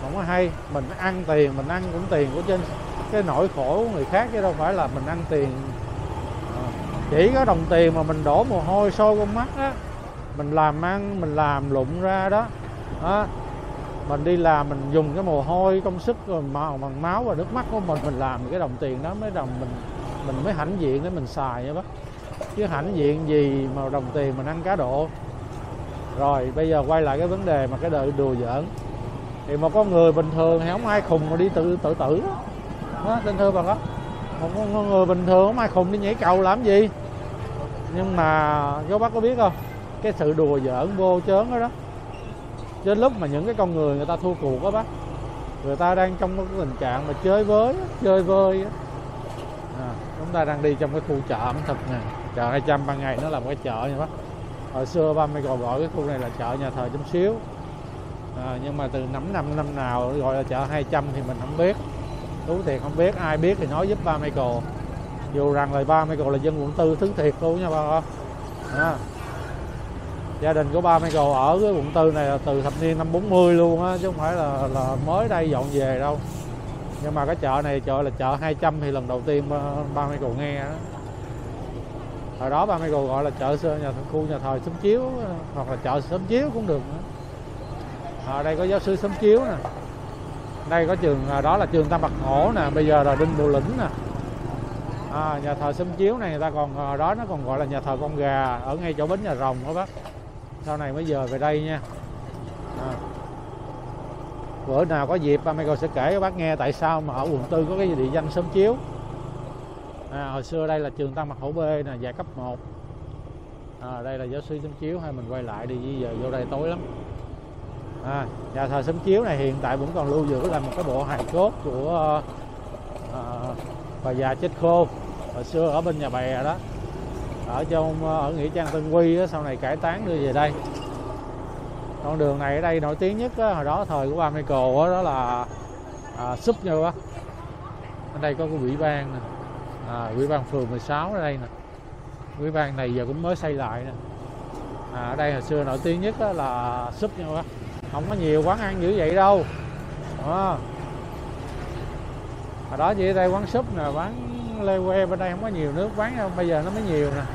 không có hay. Mình ăn tiền, mình ăn cũng tiền của trên cái nỗi khổ của người khác chứ đâu phải là mình ăn tiền. Chỉ có đồng tiền mà mình đổ mồ hôi sôi con mắt á, mình làm ăn, mình làm lụng ra đó, mình đi làm, mình dùng cái mồ hôi công sức rồi bằng máu và nước mắt của mình làm cái đồng tiền đó mới mình mới hãnh diện để mình xài nha bác. Chứ hãnh diện gì mà đồng tiền mình ăn cá độ. Rồi bây giờ quay lại cái vấn đề mà cái đời đùa giỡn. Thì một con người bình thường thì không ai khùng mà đi tự tử đó, tin thưa bà có. Một con người bình thường không ai khùng đi nhảy cầu làm gì. Nhưng mà các bác có biết không, cái sự đùa giỡn vô chớn đó, đến lúc mà những cái con người ta thua cuộc đó bác, người ta đang trong cái tình trạng mà chơi vơi á. Chúng ta đang đi trong cái khu chợ ẩm thực nè, chợ 200 ban ngày nó là một cái chợ nha bác. Hồi xưa ba Michael gọi cái khu này là chợ nhà thờ chút xíu, nhưng mà từ năm nào gọi là chợ 200 thì mình không biết, thú thiệt không biết. Ai biết thì nói giúp ba Michael, dù rằng là ba Michael là dân quận 4 thứ thiệt luôn nha ba con. Gia đình của ba Michael ở cái quận 4 này là từ thập niên năm 40 luôn á, chứ không phải là mới đây dọn về đâu. Nhưng mà cái chợ này là chợ 200 thì lần đầu tiên ba Michael nghe đó. Hồi đó ba Michael gọi là chợ khu nhà thờ Xóm Chiếu, hoặc là chợ Xóm Chiếu cũng được nữa. Ở đây có giáo sư Xóm Chiếu nè, đây có trường đó là trường Tam Bạc Hổ nè, bây giờ là Đinh Bộ Lĩnh nè. Nhà thờ Xóm Chiếu này người ta còn đó, nó còn gọi là nhà thờ Con Gà, ở ngay chỗ bến Nhà Rồng đó bác. Sau này mới giờ về đây nha. Bữa nào có dịp ba Michael sẽ kể các bác nghe tại sao mà ở quận 4 có cái địa danh Xóm Chiếu. Hồi xưa đây là trường Tam Bạc Hổ B nè, dạy cấp 1. Đây là giáo sư Xóm Chiếu, hay mình quay lại đi, giờ vô đây tối lắm. Nhà thờ Xóm Chiếu này hiện tại vẫn còn lưu giữ là một cái bộ hài cốt của bà già chết khô hồi xưa ở bên nhà bè đó, ở nghĩa trang Tân Quy đó, sau này cải táng đưa về đây. Con đường này ở đây nổi tiếng nhất đó, hồi đó thời của ba Michael đó là súp nha bác. Ở đây có cái ủy ban nè, ủy ban phường 16 ở đây nè. Ủy ban này giờ cũng mới xây lại nè. Ở đây hồi xưa nổi tiếng nhất là súp nha bác. Không có nhiều quán ăn dữ vậy đâu. Hồi đó chỉ ở đây quán súp nè, quán lê que bên đây không có nhiều nước quán đâu, bây giờ nó mới nhiều nè.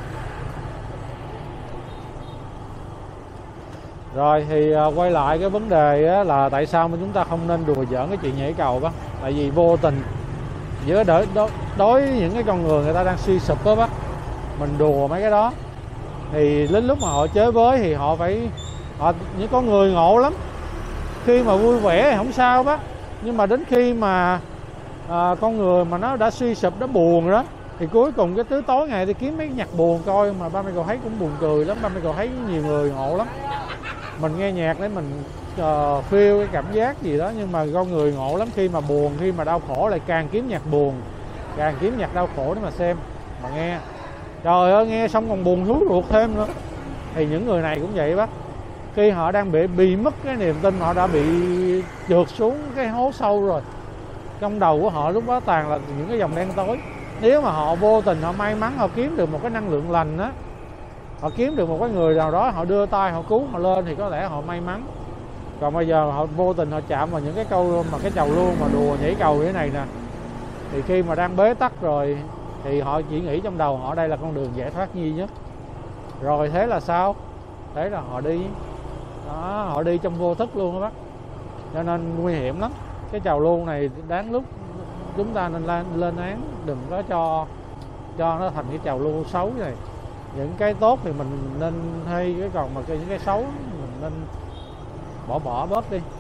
Rồi thì quay lại cái vấn đề là tại sao mà chúng ta không nên đùa giỡn cái chuyện nhảy cầu bác. Tại vì vô tình giữa đối với những cái con người ta đang suy sụp đó bác, mình đùa mấy cái đó thì đến lúc mà họ chơi với thì những con người ngộ lắm. Khi mà vui vẻ thì không sao bác, nhưng mà đến khi mà con người mà nó đã suy sụp, nó buồn đó, thì cuối cùng cái tối ngày thì kiếm mấy nhạc buồn coi. Mà ba Michael thấy cũng buồn cười lắm, ba Michael thấy nhiều người ngộ lắm. Mình nghe nhạc để mình feel cái cảm giác gì đó, nhưng mà con người ngộ lắm. Khi mà buồn, khi mà đau khổ lại càng kiếm nhạc buồn, càng kiếm nhạc đau khổ để mà xem, mà nghe. Trời ơi, nghe xong còn buồn thú ruột thêm nữa. Thì những người này cũng vậy bác. Khi họ đang bị mất cái niềm tin, họ đã bị trượt xuống cái hố sâu rồi. Trong đầu của họ lúc đó toàn là những cái dòng đen tối. Nếu mà họ vô tình, họ may mắn, họ kiếm được một cái năng lượng lành á, họ kiếm được một cái người nào đó, họ đưa tay, họ cứu họ lên thì có lẽ họ may mắn. Còn bây giờ họ vô tình họ chạm vào những cái câu mà cái trào lưu mà đùa nhảy cầu như thế này nè, thì khi mà đang bế tắc rồi thì họ chỉ nghĩ trong đầu họ đây là con đường giải thoát duy nhất. Rồi thế là sao? Thế là họ đi đó, họ đi trong vô thức luôn đó bác. Cho nên nguy hiểm lắm. Cái trào lưu này đáng lúc chúng ta nên lên án, đừng có cho nó thành cái trào lưu xấu này. Những cái tốt thì mình nên hay, còn mà những cái xấu mình nên bỏ bớt đi.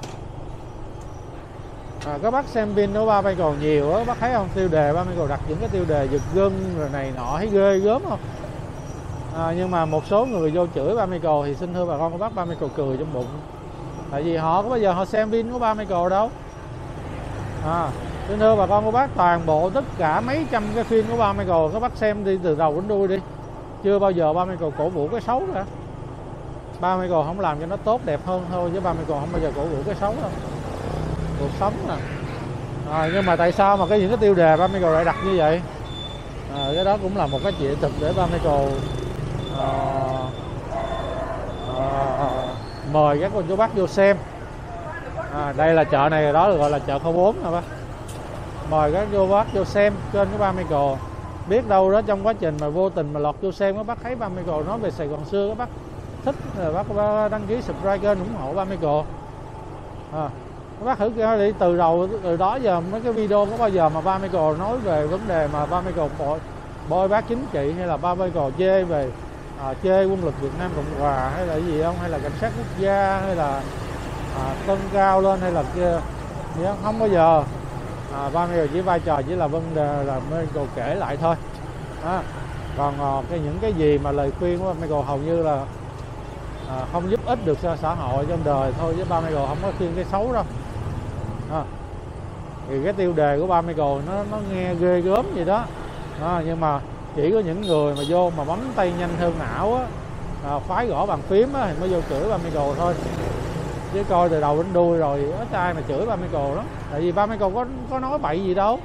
Các bác xem pin của ba Michael nhiều á, bác thấy không? Tiêu đề ba Michael đặt những cái tiêu đề giật gân rồi này nọ, thấy ghê gớm không? Nhưng mà một số người vô chửi ba Michael thì xin thưa bà con các bác, ba Michael cười trong bụng. Tại vì họ có bao giờ họ xem pin của ba Michael đâu. Xin thưa bà con các bác, toàn bộ tất cả mấy trăm cái phim của ba Michael các bác xem đi từ đầu đến đuôi đi, chưa bao giờ ba Michael cổ vũ cái xấu cả. Ba Michael không làm cho nó tốt đẹp hơn thôi, chứ ba Michael không bao giờ cổ vũ cái xấu đâu. Cuộc sống nè. Nhưng mà tại sao mà những cái tiêu đề ba Michael lại đặt như vậy? Cái đó cũng là một cái chuyện thực để ba Michael mời các cô chú bác vô xem. Đây là chợ này, đó gọi là chợ Kho 4 nè bác. Mời các bác vô xem trên cái ba Michael. Biết đâu đó trong quá trình mà vô tình mà lọt vô xem, các bác thấy ba Michael nói về Sài Gòn xưa, các bác thích rồi bác đăng ký subscribe kênh ủng hộ ba Michael. Các bác thử coi đi, từ đó giờ mấy cái video có bao giờ mà ba Michael nói về vấn đề mà ba Michael bôi bác chính trị, hay là ba Michael chê về chê quân lực Việt Nam Cộng Hòa hay là cái gì không, hay là cảnh sát quốc gia, hay là tân cao lên, hay là kia gì đó. Không bao giờ. Ba Michael chỉ vai trò chỉ là vấn đề là Michael kể lại thôi. Còn những cái gì mà lời khuyên của Michael hầu như là không giúp ích được cho xã hội trong đời thôi, chứ ba Michael không có khuyên cái xấu đâu. Thì cái tiêu đề của ba Michael nó nghe ghê gớm gì đó. Nhưng mà chỉ có những người mà vô mà bấm tay nhanh hơn não á, phái gõ bàn phím á, thì mới vô chửi ba Michael thôi. Chứ coi từ đầu đến đuôi rồi ít ai mà chửi ba Michael lắm. Tại vì ba Michael có nói bậy gì đâu.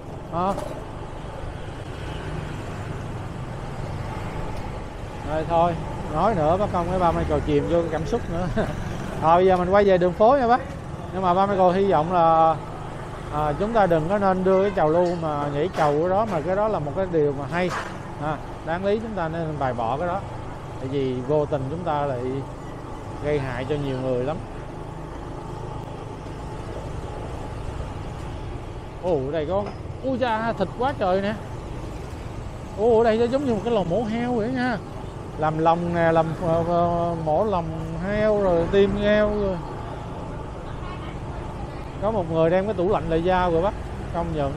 Rồi thôi, nói nữa bác công cái ba Michael chìm vô cảm xúc nữa. Bây giờ mình quay về đường phố nha bác. Nhưng mà ba Michael hy vọng là chúng ta đừng có nên đưa cái trào lưu mà nhảy cầu đó, mà cái đó là một cái điều mà hay. Đáng lý chúng ta nên bài bỏ cái đó. Tại vì vô tình chúng ta lại gây hại cho nhiều người lắm. Đây có ui da, thịt quá trời nè. Đây nó giống như một cái lò mổ heo vậy nha. Làm lòng nè, làm mổ lòng heo rồi tim heo rồi. Có một người đem cái tủ lạnh lại giao rồi bác, công nhận.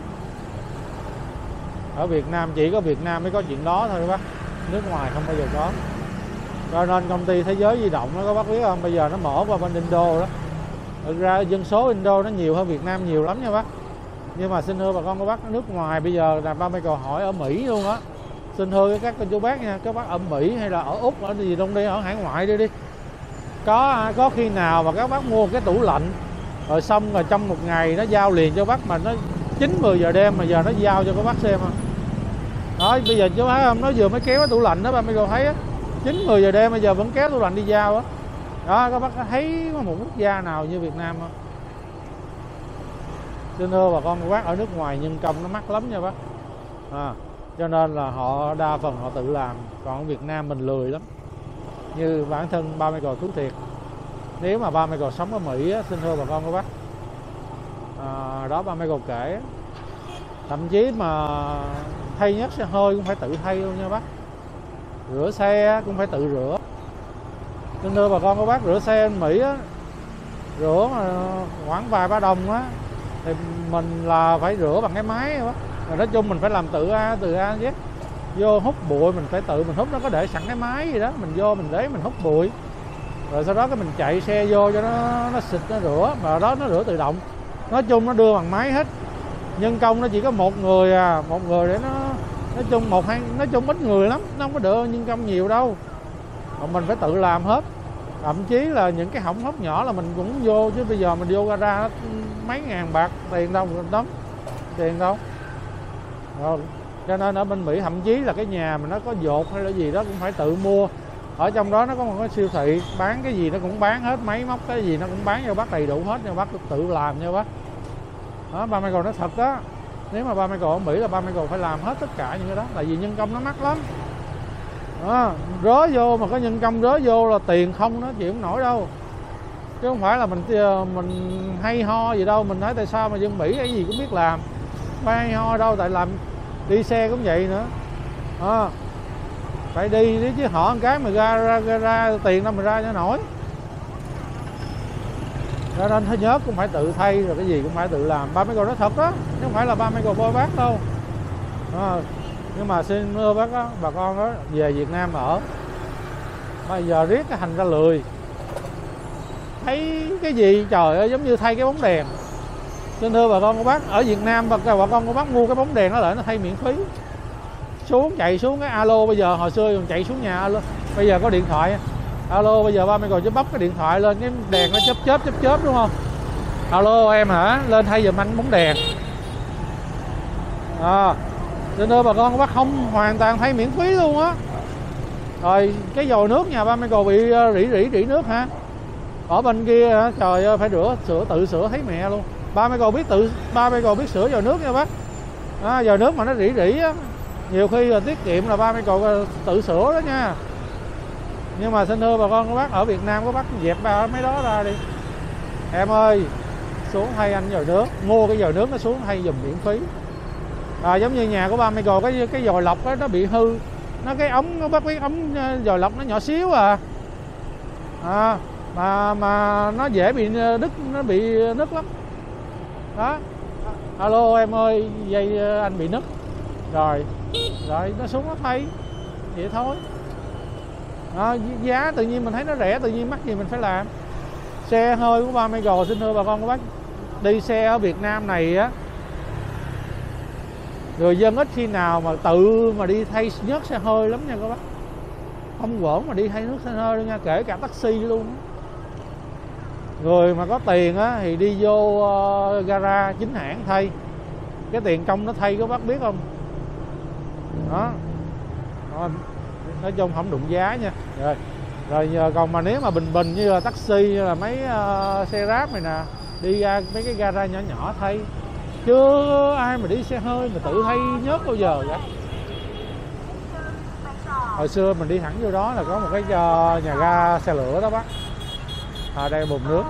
Ở Việt Nam, chỉ có Việt Nam mới có chuyện đó thôi bác. Nước ngoài không bao giờ có. Cho nên công ty Thế Giới Di Động đó, các bác biết không, bây giờ nó mở qua bên Indo đó. Thực ra dân số Indo nó nhiều hơn Việt Nam nhiều lắm nha bác. Nhưng mà xin thưa bà con các bác, nước ngoài bây giờ là ba Michael hỏi ở Mỹ luôn á. Xin thưa các chú bác nha, các bác ở Mỹ hay là ở Úc, ở gì đông đi, ở hải ngoại đi. Có khi nào mà các bác mua cái tủ lạnh rồi xong rồi trong một ngày nó giao liền cho bác mà nó 9-10 giờ đêm mà giờ nó giao cho các bác xem không? Đó, bây giờ chú thấy không, nó vừa mới kéo cái tủ lạnh đó, ba Michael thấy á, 9-10 giờ đêm bây giờ vẫn kéo tủ lạnh đi giao á. Đó, các bác thấy có một quốc gia nào như Việt Nam không? Xin thưa bà con các bác, ở nước ngoài nhân công nó mắc lắm nha bác. Cho nên là họ đa phần họ tự làm. Còn ở Việt Nam mình lười lắm. Như bản thân ba Michael thú thiệt, nếu mà ba Michael sống ở Mỹ á, xin thưa bà con các bác, đó ba Michael kể, thậm chí mà thay nhớt xe hơi cũng phải tự thay luôn nha bác. Rửa xe cũng phải tự rửa. Xin thưa bà con các bác, rửa xe ở Mỹ á, rửa mà khoảng vài ba đồng á, thì mình là phải rửa bằng cái máy á. Rồi nói chung mình phải làm tự A Z. Vô hút bụi mình phải tự mình hút, nó có để sẵn cái máy gì đó, mình vô mình để mình hút bụi. Rồi sau đó cái mình chạy xe vô cho nó xịt, nó rửa, mà đó nó rửa tự động. Nói chung nó đưa bằng máy hết. Nhân công nó chỉ có một người để nó nói chung ít người lắm, nó không có được nhân công nhiều đâu. Mà mình phải tự làm hết. Thậm chí là những cái hỏng hóc nhỏ là mình cũng vô, chứ bây giờ mình vô gara mấy ngàn bạc, tiền đâu đóng, tiền đâu. Rồi, cho nên ở bên Mỹ thậm chí là cái nhà mà nó có dột hay là gì đó cũng phải tự mua. Ở trong đó nó có một cái siêu thị bán cái gì nó cũng bán hết, máy móc cái gì nó cũng bán cho bác đầy đủ hết, cho bác tự làm nha bác. Đó, ba Michael nói thật đó, nếu mà ba Michael ở Mỹ là ba Michael phải làm hết tất cả những cái đó, tại vì nhân công nó mắc lắm. Rớ vô mà có nhân công rớ vô là tiền không, nó chịu không nổi đâu. Chứ không phải là mình hay ho gì đâu. Mình nói tại sao mà dân Mỹ cái gì cũng biết làm, phải hay ho đâu, tại làm đi xe cũng vậy nữa. Phải đi chứ họ một cái mà ra tiền đâu mà ra cho nổi. Cho nên thứ nhất cũng phải tự thay, rồi cái gì cũng phải tự làm. Ba Michael nói thật đó, chứ không phải là ba Michael bôi bác đâu. Nhưng mà xin thưa bác đó, bà con đó về Việt Nam ở bây giờ riết cái thành ra lười. Thấy cái gì trời ơi, giống như thay cái bóng đèn. Xin thưa bà con cô bác, ở Việt Nam bà con cô bác mua cái bóng đèn nó lại nó thay miễn phí. Chạy xuống cái alo, bây giờ hồi xưa còn chạy xuống nhà alo, bây giờ có điện thoại alo, bây giờ ba Michael chỉ bấm cái điện thoại lên, cái đèn nó chớp đúng không? Alo em hả, lên thay giùm anh bóng đèn. Xin thưa bà con cô bác, không hoàn toàn thay miễn phí luôn á. Rồi cái dầu nước nhà ba Michael bị rỉ nước hả? Ở bên kia hả? Trời ơi, phải tự sửa thấy mẹ luôn. Ba Michael biết sửa vào nước nha bác. Vào nước mà nó rỉ rỉ á, nhiều khi là tiết kiệm là ba Michael tự sửa đó nha. Nhưng mà xin thưa bà con các bác, ở Việt Nam các bác dẹp ba mấy đó ra đi. Em ơi, xuống thay anh vào nước, mua cái vòi nước nó xuống thay dùm miễn phí. Giống như nhà của ba Michael, cái vòi lọc đó, nó bị hư, nó cái ống, nó bắt cái ống vòi lọc nó nhỏ xíu mà nó dễ bị đứt, nó bị nứt lắm đó. Alo em ơi, dây anh bị nứt rồi nó xuống nó thay vậy thôi. Giá tự nhiên mình thấy nó rẻ, tự nhiên mắc gì mình phải làm. Xe hơi của ba Michael, xin thưa bà con các bác, đi xe ở Việt Nam này á, người dân ít khi nào mà tự mà đi thay nhớt xe hơi lắm nha các bác. Không quẩn mà đi thay nước xe hơi luôn nha, kể cả taxi luôn. Người mà có tiền á thì đi vô gara chính hãng thay, cái tiền công nó thay các bác biết không đó. Nói chung không đụng giá nha. Rồi còn mà nếu mà bình như là taxi, như là mấy xe Grab này nè, đi ra mấy cái gara nhỏ nhỏ thay, chứ ai mà đi xe hơi mà tự thay nhớt bao giờ cả. Hồi xưa mình đi thẳng vô đó là có một cái nhà ga xe lửa đó bác. Đây bồn nước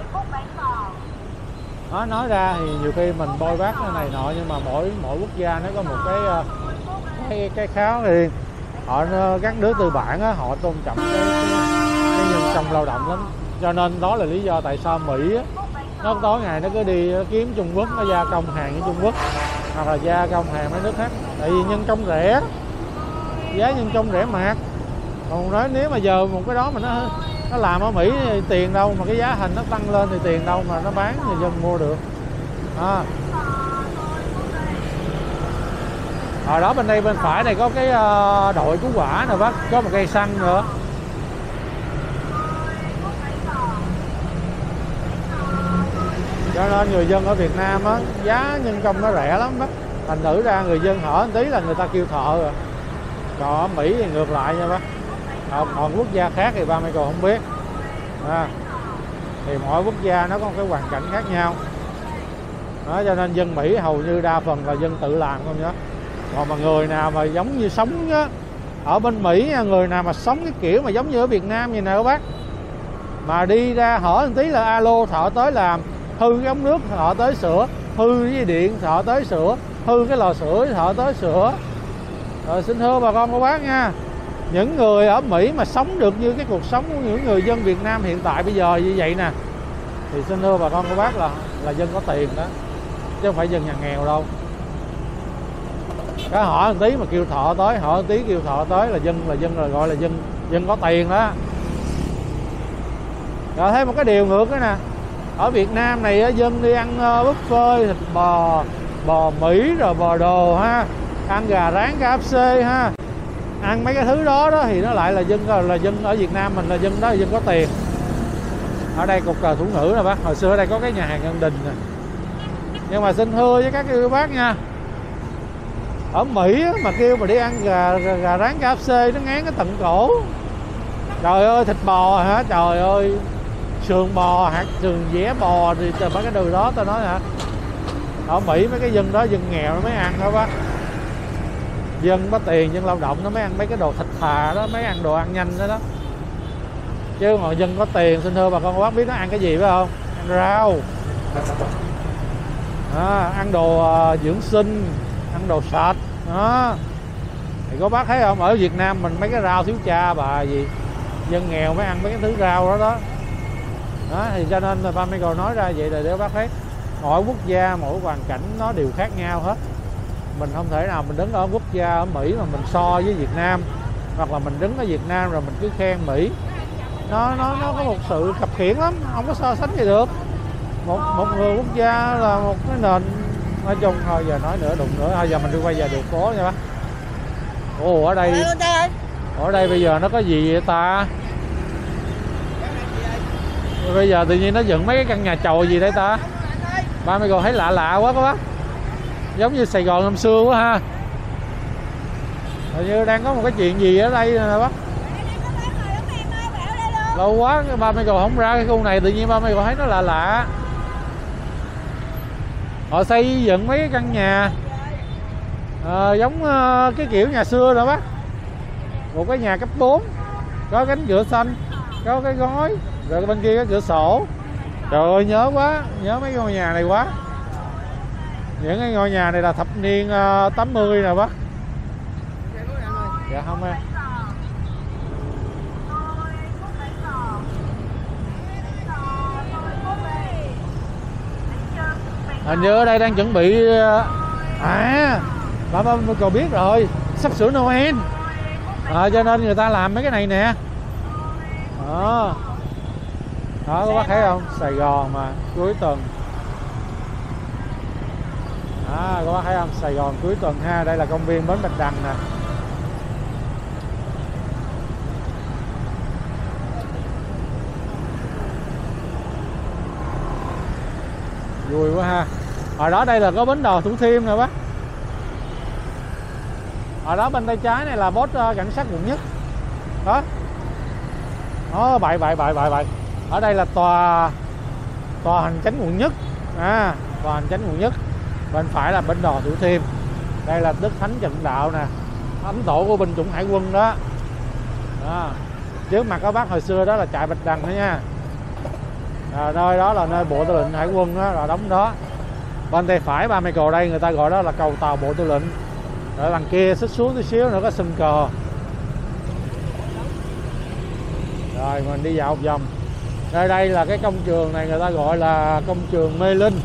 đó. Nói ra thì nhiều khi mình bôi bác cái này nọ, nhưng mà mỗi quốc gia nó có một cái kháo riêng. Các nước tư bản á, họ tôn trọng cái nhân công lao động lắm, cho nên đó là lý do tại sao Mỹ á, nó tối ngày nó cứ đi kiếm Trung Quốc, nó gia công hàng với Trung Quốc hoặc là gia công hàng mấy nước khác, tại vì nhân công rẻ, giá nhân công rẻ mạt. Còn nói nếu mà giờ một cái đó mà nó làm ở Mỹ thì tiền đâu mà cái giá thành nó tăng lên, thì tiền đâu mà nó bán người dân mua được. Ở đó bên đây bên phải này có cái đội cứu hỏa nè bác, có một cây xăng nữa. Cho nên người dân ở Việt Nam á, giá nhân công nó rẻ lắm bác. Thành thử ra người dân hỏi một tí là người ta kêu thợ rồi. Còn ở Mỹ thì ngược lại nha bác. Còn quốc gia khác thì ba Michael không biết. Thì mỗi quốc gia nó có một cái hoàn cảnh khác nhau đó, cho nên dân Mỹ hầu như đa phần là dân tự làm không nhá. Còn mà người nào mà giống như sống á, ở bên Mỹ, người nào mà sống cái kiểu mà giống như ở Việt Nam vậy nè các bác, mà đi ra hỏi một tí là alo, thợ tới làm, hư cái ống nước thợ tới sửa, hư cái dây điện thợ tới sửa, hư cái lò sưởi thợ tới sửa. Rồi xin thưa bà con cô bác nha, những người ở Mỹ mà sống được như cái cuộc sống của những người dân Việt Nam hiện tại bây giờ như vậy nè, thì xin thưa bà con cô bác là dân có tiền đó, chứ không phải dân nhà nghèo đâu. Cái hỏi một tí mà kêu thợ tới, hỏi một tí kêu thợ tới là dân rồi, gọi là dân có tiền đó. Rồi thêm một cái điều ngược đó nè, ở Việt Nam này dân đi ăn buffet thịt bò Mỹ rồi bò đồ ha, ăn gà rán KFC ha, ăn mấy cái thứ đó thì nó lại là dân ở Việt Nam mình là dân đó là dân có tiền. Ở đây cục cờ thủ ngữ nè bác, hồi xưa ở đây có cái nhà hàng Nhân Đình nè. Nhưng mà xin thưa với các cô bác nha, ở Mỹ mà kêu mà đi ăn gà rán KFC nó ngán cái tận cổ. Trời ơi, thịt bò hả, trời ơi, sườn bò hạt sườn dẻ bò thì mấy cái đồ đó tao nói hả. Ở Mỹ mấy cái dân đó dân nghèo nó mới ăn đó bác, dân có tiền, dân lao động nó mới ăn mấy cái đồ thịt thà đó, mấy ăn đồ ăn nhanh đó. Chứ còn dân có tiền, xin thưa bà con bác biết nó ăn cái gì phải không? Ăn rau, ăn đồ dưỡng sinh, ăn đồ sạch đó. Thì có bác thấy không, ở Việt Nam mình mấy cái rau thiếu cha bà gì, dân nghèo mới ăn mấy cái thứ rau đó. Thì cho nên là ba Michael nói ra vậy là để bác thấy mỗi quốc gia, mỗi hoàn cảnh nó đều khác nhau hết. Mình không thể nào mình đứng ở quốc gia ở Mỹ mà mình so với Việt Nam, hoặc là mình đứng ở Việt Nam rồi mình cứ khen Mỹ. Nó có một sự khập khiễng lắm, không có so sánh gì được. Một người quốc gia là một cái nền, nói chung thôi giờ nói nữa đụng nữa, thôi giờ mình đi quay về đường phố nha bác. Ồ, ở đây bây giờ nó có gì vậy ta? Bây giờ tự nhiên nó dựng mấy cái căn nhà chòi gì đây ta? Ba Michael thấy lạ lạ quá các bác, giống như Sài Gòn năm xưa quá ha. Hình như đang có một cái chuyện gì ở đây nè bác. Lâu quá ba Michael không ra cái khu này, tự nhiên ba Michael thấy nó lạ lạ. Họ xây dựng mấy cái căn nhà giống cái kiểu nhà xưa rồi bác. Một cái nhà cấp 4, có cánh cửa xanh, có cái gói, rồi bên kia có cửa sổ. Trời ơi nhớ quá, nhớ mấy ngôi nhà này quá. Những cái ngôi nhà này là thập niên 80 nè bác. Dạ không em. Hình như ở đây đang chuẩn bị ba Michael biết rồi, sắp sửa Noel, cho nên người ta làm mấy cái này nè. Đó các bác thấy không, Sài Gòn mà cuối tuần. Các bác thấy không, Sài Gòn cuối tuần ha. Đây là công viên Bến Bạch Đằng nè. Vui quá ha. Ở đó đây là có bến đò Thủ Thiêm nè bác. Ở đó bên tay trái này là post cảnh sát quận Nhất. Đó. Bậy. Ở đây là tòa hành chánh quận Nhất. Tòa hành chánh quận Nhất. Bên phải là bến đò Thủ Thiêm. Đây là Đức Thánh Trần Đạo nè, ấn tổ của binh chủng hải quân đó. Trước mặt các bác hồi xưa đó là trại Bạch Đằng đó nha. Nơi đó là nơi bộ tư lệnh hải quân đó, là đóng đó. Bên tay phải ba Michael đây người ta gọi đó là cầu tàu bộ tư lệnh. Rồi đằng kia xích xuống tí xíu nữa có sân cờ. Rồi mình đi dạo một vòng. Đây là cái công trường này người ta gọi là công trường Mê Linh.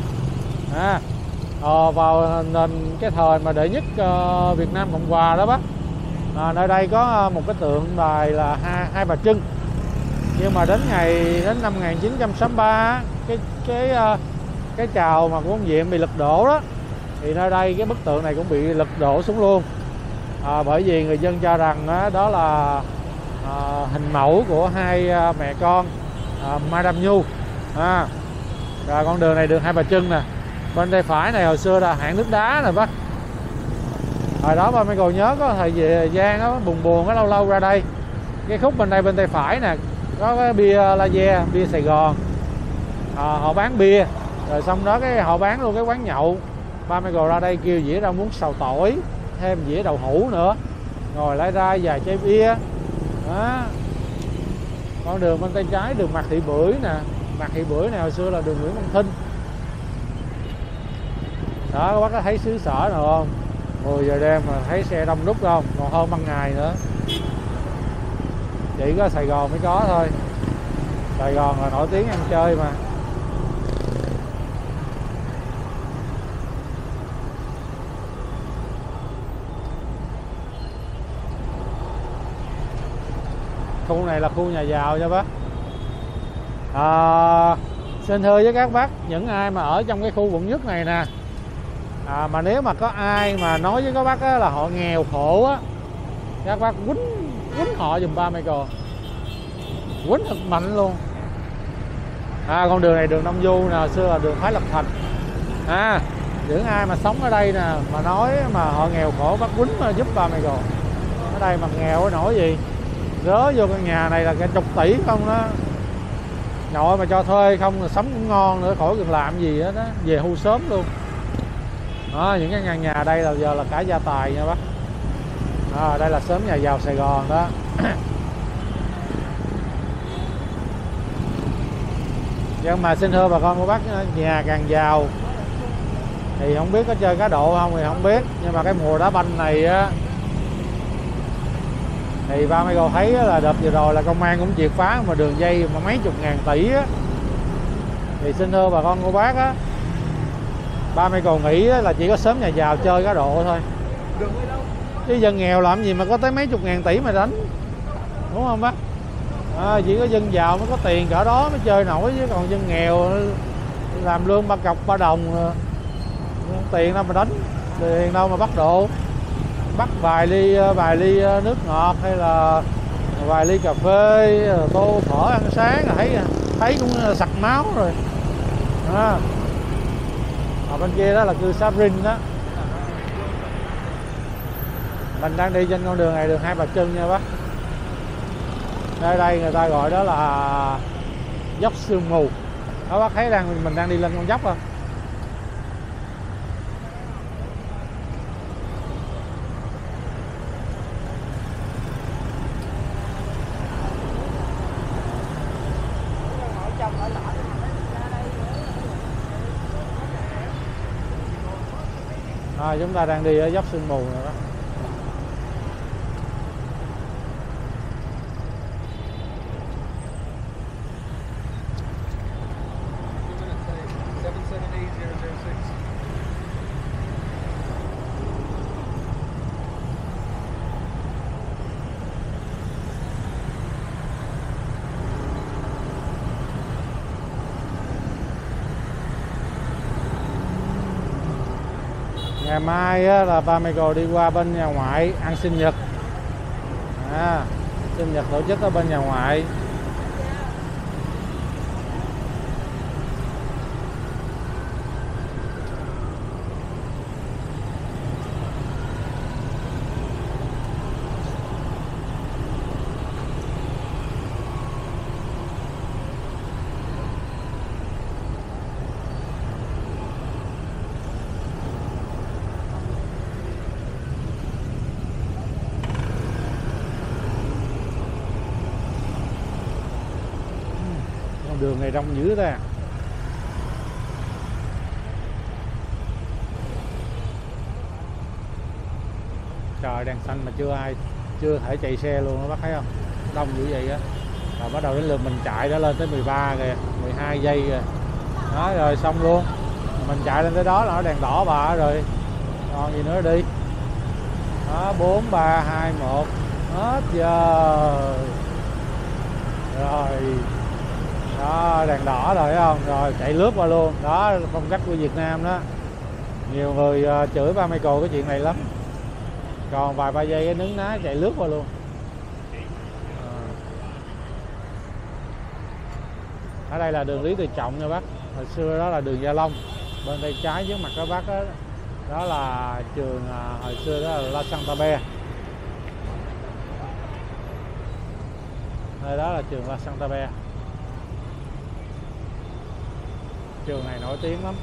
Vào cái thời mà đệ nhất Việt Nam Cộng Hòa đó bác. Nơi đây có một cái tượng đài là hai bà Trưng. Nhưng mà đến năm 1963 cái chào mà của ông Diệm bị lật đổ đó, thì nơi đây cái bức tượng này cũng bị lật đổ xuống luôn. Bởi vì người dân cho rằng đó là hình mẫu của hai mẹ con Madame Nhu. Rồi con đường này đường Hai Bà Trưng nè. Bên tay phải này hồi xưa là hãng nước đá nè bác. Hồi đó ba Michael nhớ có thời gian đó buồn có lâu ra đây. Cái khúc bên đây bên tay phải nè có cái bia Laze, bia Sài Gòn. Họ bán bia. Rồi xong đó cái họ bán luôn cái quán nhậu. Ba Michael ra đây kêu dĩa rau muống xào tỏi, thêm dĩa đậu hũ nữa, ngồi lấy ra vài chai bia. Con đường bên tay trái đường Mạc Thị Bưởi nè. Mạc Thị Bưởi này hồi xưa là đường Nguyễn Văn Thinh. Đó các bác có thấy xứ sở nào không? 10 giờ đêm mà thấy xe đông đúc không? Còn hơn ban ngày nữa. Chỉ có Sài Gòn mới có thôi. Sài Gòn là nổi tiếng ăn chơi mà. Khu này là khu nhà giàu nha bác. Xin thưa với các bác, những ai mà ở trong cái khu quận Nhất này nè, mà nếu mà có ai mà nói với các bác á, là họ nghèo khổ á, các bác quýnh họ giùm ba Michael, quýnh thật mạnh luôn. Con đường này đường Đông Du nè, xưa là đường Thái Lập Thành. Những ai mà sống ở đây nè mà nói mà họ nghèo khổ, bác quýnh mà giúp ba Michael. Ở đây mà nghèo có nổi gì, rớ vô căn nhà này là cả chục tỷ không đó. Nội mà cho thuê không là sống cũng ngon nữa, khỏi cần làm gì hết đó, về hưu sớm luôn. Những cái nhà đây là giờ là cả gia tài nha bác. Đây là xóm nhà giàu Sài Gòn đó. Nhưng mà xin thưa bà con cô bác, nhà càng giàu thì không biết có chơi cá độ không thì không biết. Nhưng mà cái mùa đá banh này á, thì ba Michael thấy là đợt vừa rồi là công an cũng triệt phá mà đường dây mà mấy chục ngàn tỷ á. Thì xin thưa bà con cô bác á, ba Michael nghĩ là chỉ có xóm nhà giàu chơi cá độ thôi, chứ dân nghèo làm gì mà có tới mấy chục ngàn tỷ mà đánh, đúng không bác? Chỉ có dân giàu mới có tiền cỡ đó mới chơi nổi, chứ còn dân nghèo làm lương 3 cọc 3 đồng, tiền đâu mà đánh, tiền đâu mà bắt độ. Bắt vài ly nước ngọt hay là vài ly cà phê, tô phở ăn sáng là thấy cũng sặc máu rồi. Ở bên kia đó là cư xá Rin đó. Mình đang đi trên con đường này, đường Hai Bà Trưng nha bác. Đây người ta gọi đó là dốc sương mù. Đó, bác thấy mình đang đi lên con dốc không? Chúng ta đang đi ở dốc sương mù này đó. Ngày mai á, là ba Michael đi qua bên nhà ngoại ăn sinh nhật. Sinh nhật tổ chức ở bên nhà ngoại. Đường này đông dữ ta. Trời, đèn xanh mà chưa thể chạy xe luôn đó, bác thấy không? Đông dữ vậy á. Rồi bắt đầu đến lượt mình chạy đã lên tới 13 kìa, 12 giây kìa. Đó, rồi xong luôn. Mình chạy lên tới đó là nó đèn đỏ bà rồi. Còn gì nữa đi. Đó, 4, 3, 2, 1. Hết giờ. Rồi. Đó, đèn đỏ rồi thấy không? Rồi chạy lướt qua luôn. Đó, phong cách của Việt Nam đó. Nhiều người chửi ba Michael cái chuyện này lắm. Còn vài ba giây cái nứng ná chạy lướt qua luôn. Ở đây là đường Lý Tự Trọng nha bác. Hồi xưa đó là đường Gia Long. Bên tay trái trước mặt các bác đó, đó là trường hồi xưa đó là La Santa-Be. Đây đó là trường La Santa-Be. Trường này nổi tiếng lắm.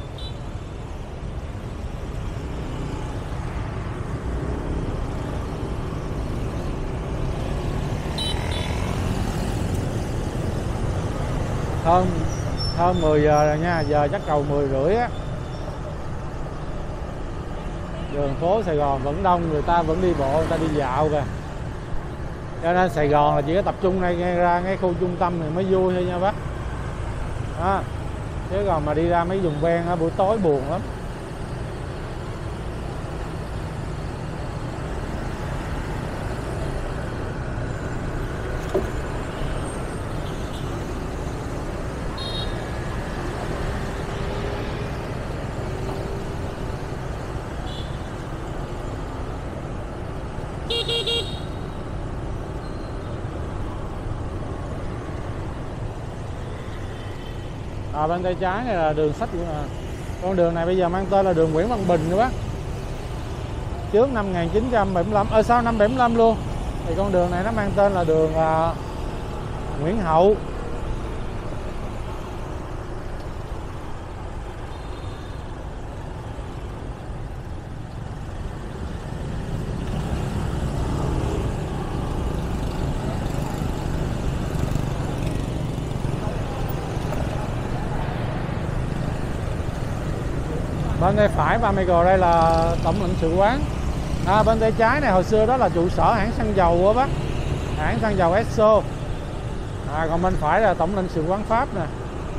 Hơn 10 giờ rồi nha, giờ chắc cầu 10 rưỡi á. Đường phố Sài Gòn vẫn đông, người ta vẫn đi bộ, người ta đi dạo kìa. Cho nên Sài Gòn là chỉ có tập trung ngay ra ngay khu trung tâm thì mới vui thôi nha bác. Đó. Chứ còn mà đi ra mấy vùng ven á, buổi tối buồn lắm. Bên tay trái này là đường sách. Con đường này bây giờ mang tên là đường Nguyễn Văn Bình nữa bác. Trước năm 1975, sau năm 75 luôn. Thì con đường này nó mang tên là đường Nguyễn Hậu. Bên tay phải ba Michael đây là tổng lãnh sự quán. Bên tay trái này hồi xưa đó là trụ sở hãng xăng dầu á bác. Hãng xăng dầu Esso. Còn bên phải là tổng lãnh sự quán Pháp nè.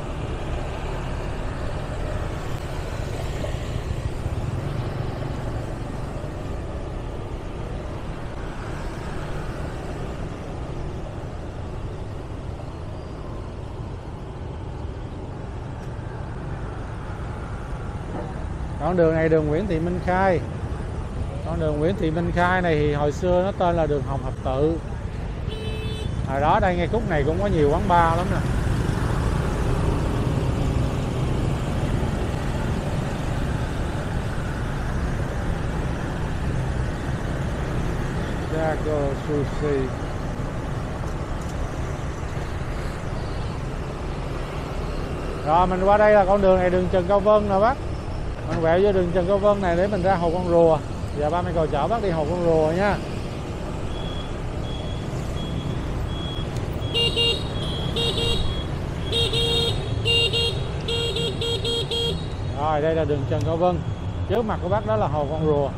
Con đường này đường Nguyễn Thị Minh Khai. Con đường Nguyễn Thị Minh Khai này thì hồi xưa nó tên là đường Hồng Thập Tự. Hồi đó đây ngay khúc này cũng có nhiều quán bar lắm nè. Jago Sushi. Rồi mình qua đây là con đường này, đường Trần Cao Vân nè bác. Mình quẹo vô đường Trần Cao Vân này để mình ra Hồ Con Rùa. Giờ ba Michael chở bác đi Hồ Con Rùa nha. Rồi đây là đường Trần Cao Vân. Trước mặt của bác đó là Hồ Con Rùa.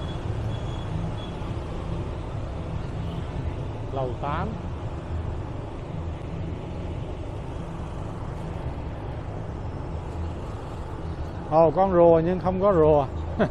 Lầu 8. Hồ Con Rùa nhưng không có rùa.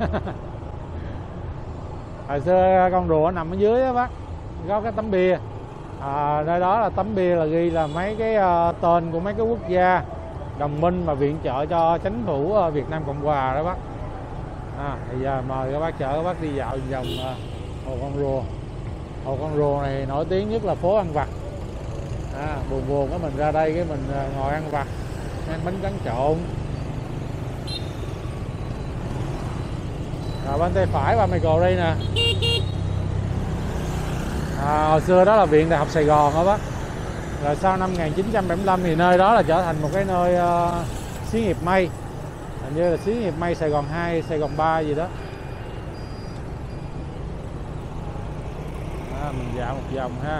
Hồi xưa con rùa nằm ở dưới đó bác, có cái tấm bia. Nơi đó là tấm bia là ghi là mấy cái tên của mấy cái quốc gia đồng minh mà viện trợ cho chính phủ Việt Nam Cộng Hòa đó bác. Bây giờ mời các bác chở các bác đi dạo vòng Hồ Con Rùa. Hồ Con Rùa này nổi tiếng nhất là phố ăn vặt. Buồn buồn đó mình ra đây cái mình ngồi ăn vặt, ăn bánh tráng trộn. Rồi bên tay phải ba Michael đây nè. Hồi xưa đó là Viện Đại học Sài Gòn đó bác. Rồi sau năm 1975 thì nơi đó là trở thành một cái nơi xí nghiệp may. Hình như là xí nghiệp may Sài Gòn 2, Sài Gòn 3 gì đó. Mình dạo một vòng ha.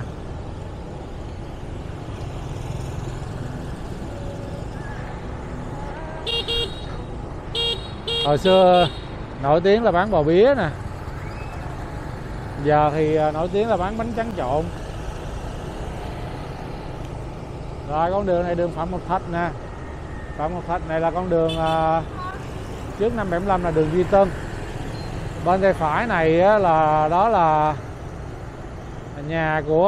Hồi xưa nổi tiếng là bán bò bía nè. Giờ thì nổi tiếng là bán bánh tráng trộn. Rồi con đường này đường Phạm Ngọc Thạch nè. Phạm Ngọc Thạch này là con đường trước năm 75 là đường Duy Tân. Bên tay phải này là đó là nhà của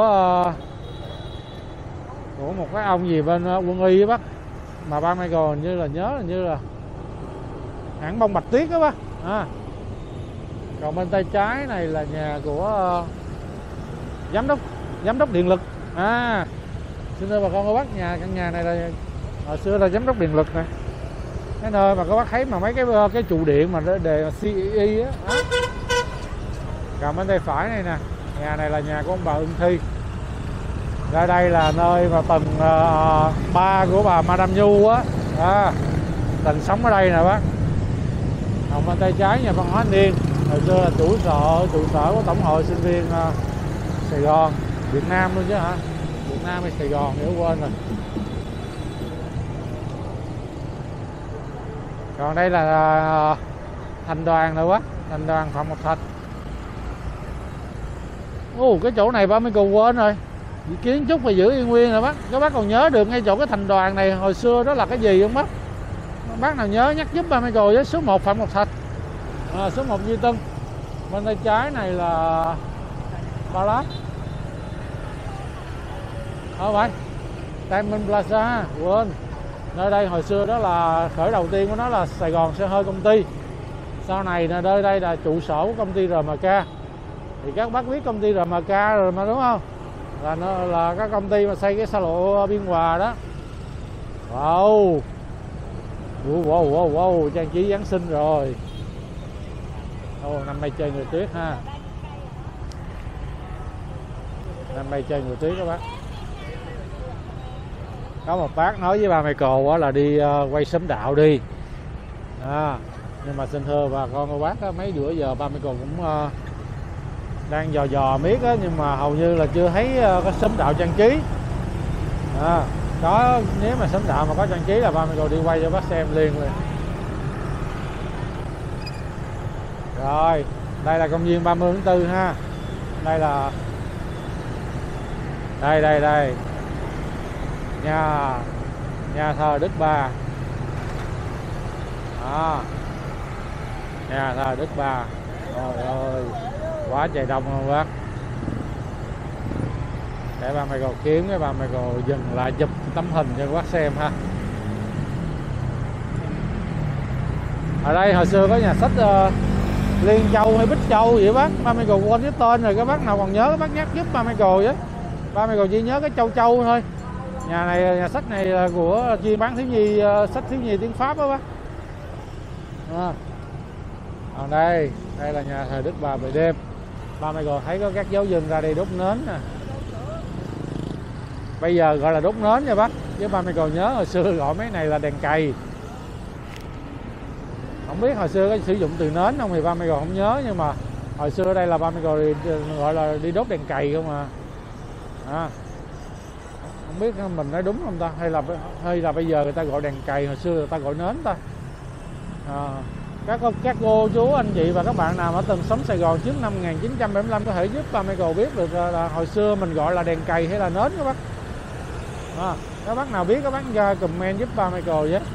một cái ông gì bên Quân Y á bác. Mà ba Michael hình như là hãng bông Bạch Tuyết đó bác. Còn bên tay trái này là nhà của giám đốc điện lực. Xin thưa bà con cô bác, căn nhà này là hồi xưa là giám đốc điện lực này. Cái nơi mà các bác thấy mà mấy cái trụ điện mà đề CEI á. Còn bên tay phải này nè, nhà này là nhà của ông bà Ưng Thi. Ra đây là nơi mà từng ba của bà Madam Nhu á, từng sống ở đây nè bác. Còn bên tay trái nhà văn hóa Thanh Niên, hồi xưa là trụ sở của Tổng hội sinh viên Sài Gòn, Việt Nam luôn chứ hả? Việt Nam hay Sài Gòn thì quên rồi. Còn đây là thành đoàn rồi quá, thành đoàn Phạm Ngọc Thạch. Cái chỗ này ba Michael quên rồi. Kiến trúc phải giữ yên nguyên rồi bác. Các bác còn nhớ được ngay chỗ cái thành đoàn này hồi xưa đó là cái gì không bác? Bác nào nhớ nhắc giúp ba Michael với. Số 1 Phạm Ngọc Thạch, số 1 Duy Tân. Bên tay trái này là Ba Lát. Vậy Diamond Plaza, quên. Nơi đây hồi xưa đó là khởi đầu tiên của nó là Sài Gòn Xe Hơi công ty. Sau này nơi đây là trụ sở của công ty RMK. Thì các bác biết công ty RMK rồi mà đúng không? Là các công ty mà xây cái xa lộ Biên Hòa đó. Wow, trang trí Giáng sinh rồi. Năm nay chơi người tuyết ha. Năm nay chơi người tuyết các bác. Có một bác nói với bà Michael là đi quay sớm đạo đi. Nhưng mà xin thưa bà con cô bác, mấy bữa giờ ba Michael cũng đang dò miết á, nhưng mà hầu như là chưa thấy có sớm đạo trang trí. Có, nếu mà sớm đạo mà có trang trí là ba Michael đi quay cho bác xem liền. Rồi, đây là công viên 30 tháng 4 ha. Đây là đây nhà thờ Đức Bà. Nhà thờ Đức Bà. Trời ơi, quá trời đông luôn bác. Để ba Michael kiếm cái ba Michael dừng lại chụp tấm hình cho bác xem ha. Ở đây hồi xưa có nhà sách Liên Châu hay Bích Châu vậy bác. Ba Michael quên cái tên rồi, các bác nào còn nhớ các bác nhắc giúp ba Michael với. Ba Michael chỉ nhớ cái Châu thôi. Nhà sách này là của chuyên bán thiếu nhi, sách thiếu nhi tiếng Pháp đó bác. Còn đây là nhà thờ Đức Bà về đêm. Ba Michael thấy có các giáo dân ra đây đốt nến nè. Bây giờ gọi là đốt nến nha bác. Chứ ba Michael nhớ hồi xưa gọi mấy này là đèn cày. Không biết hồi xưa có sử dụng từ nến không thì ba Michael không nhớ, nhưng mà hồi xưa ở đây là ba Michael gọi là đi đốt đèn cày không à. Không biết mình nói đúng không ta, hay là bây giờ người ta gọi đèn cày, hồi xưa người ta gọi nến ta. Các cô chú anh chị và các bạn nào mà từng sống Sài Gòn trước năm 1975 có thể giúp ba Michael biết được là hồi xưa mình gọi là đèn cày hay là nến các bác. Các bác nào biết các bác ra comment giúp ba Michael với.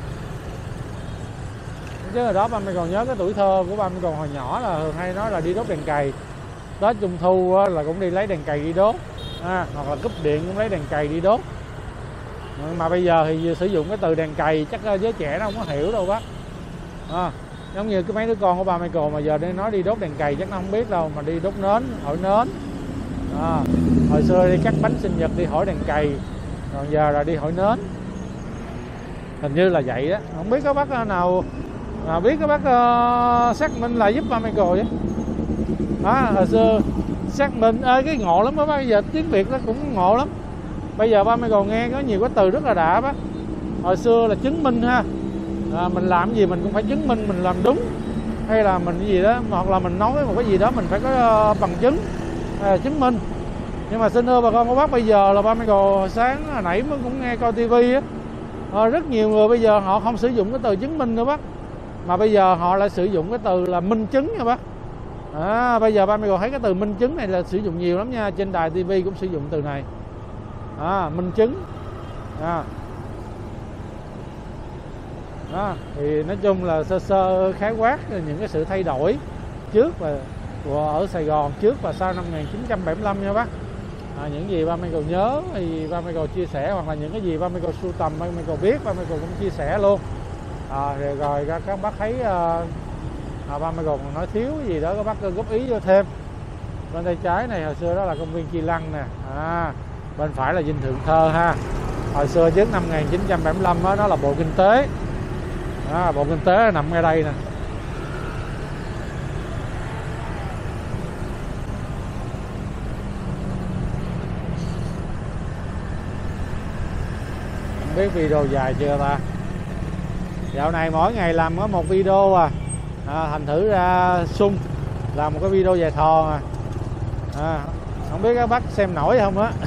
Chứ hồi đó ba Michael nhớ cái tuổi thơ của ba Michael hồi nhỏ là thường hay nói là đi đốt đèn cày. Tết Trung Thu là cũng đi lấy đèn cày đi đốt, hoặc là cúp điện cũng lấy đèn cày đi đốt. Mà bây giờ thì sử dụng cái từ đèn cày chắc giới trẻ nó không có hiểu đâu bác. Giống như cái mấy đứa con của ba Michael mà giờ đi nói đi đốt đèn cày chắc nó không biết đâu, mà đi đốt nến, hỏi nến. Hồi xưa đi cắt bánh sinh nhật đi hỏi đèn cày, còn giờ là đi hỏi nến. Hình như là vậy á, không biết các bác nào biết các bác xác minh lại giúp ba Michael chứ. Hồi xưa xác minh cái ngộ lắm đó bác, bây giờ tiếng Việt nó cũng ngộ lắm. Bây giờ ba Michael nghe có nhiều cái từ rất là đã bác. Hồi xưa là chứng minh ha, mình làm gì mình cũng phải chứng minh mình làm đúng, hay là mình cái gì đó, hoặc là mình nói một cái gì đó mình phải có bằng chứng chứng minh. Nhưng mà xin thưa bà con cô bác, bây giờ là ba Michael sáng hồi nãy mới cũng nghe coi tivi á, rất nhiều người bây giờ họ không sử dụng cái từ chứng minh nữa bác, mà bây giờ họ lại sử dụng cái từ là minh chứng nha bác. Bây giờ ba Michael thấy cái từ minh chứng này là sử dụng nhiều lắm nha, trên đài tivi cũng sử dụng từ này, minh chứng. Thì nói chung là sơ khái quát những cái sự thay đổi trước và ở Sài Gòn trước và sau năm 1975 nha bác. Những gì ba Michael nhớ thì ba Michael chia sẻ, hoặc là những cái gì ba Michael sưu tầm ba Michael biết ba Michael cũng chia sẻ luôn. Rồi các bác thấy ba Michael còn nói thiếu cái gì đó các bác góp ý vô thêm. Bên tay trái này hồi xưa đó là công viên Chi Lăng nè, bên phải là Dinh Thượng Thơ ha. Hồi xưa trước năm 1975 đó, nó là Bộ Kinh tế. Bộ Kinh tế nằm ngay đây nè. Không biết video dài chưa ta. Dạo này mỗi ngày làm có một video thành thử ra sung làm một cái video dài thò không biết các bác xem nổi không á.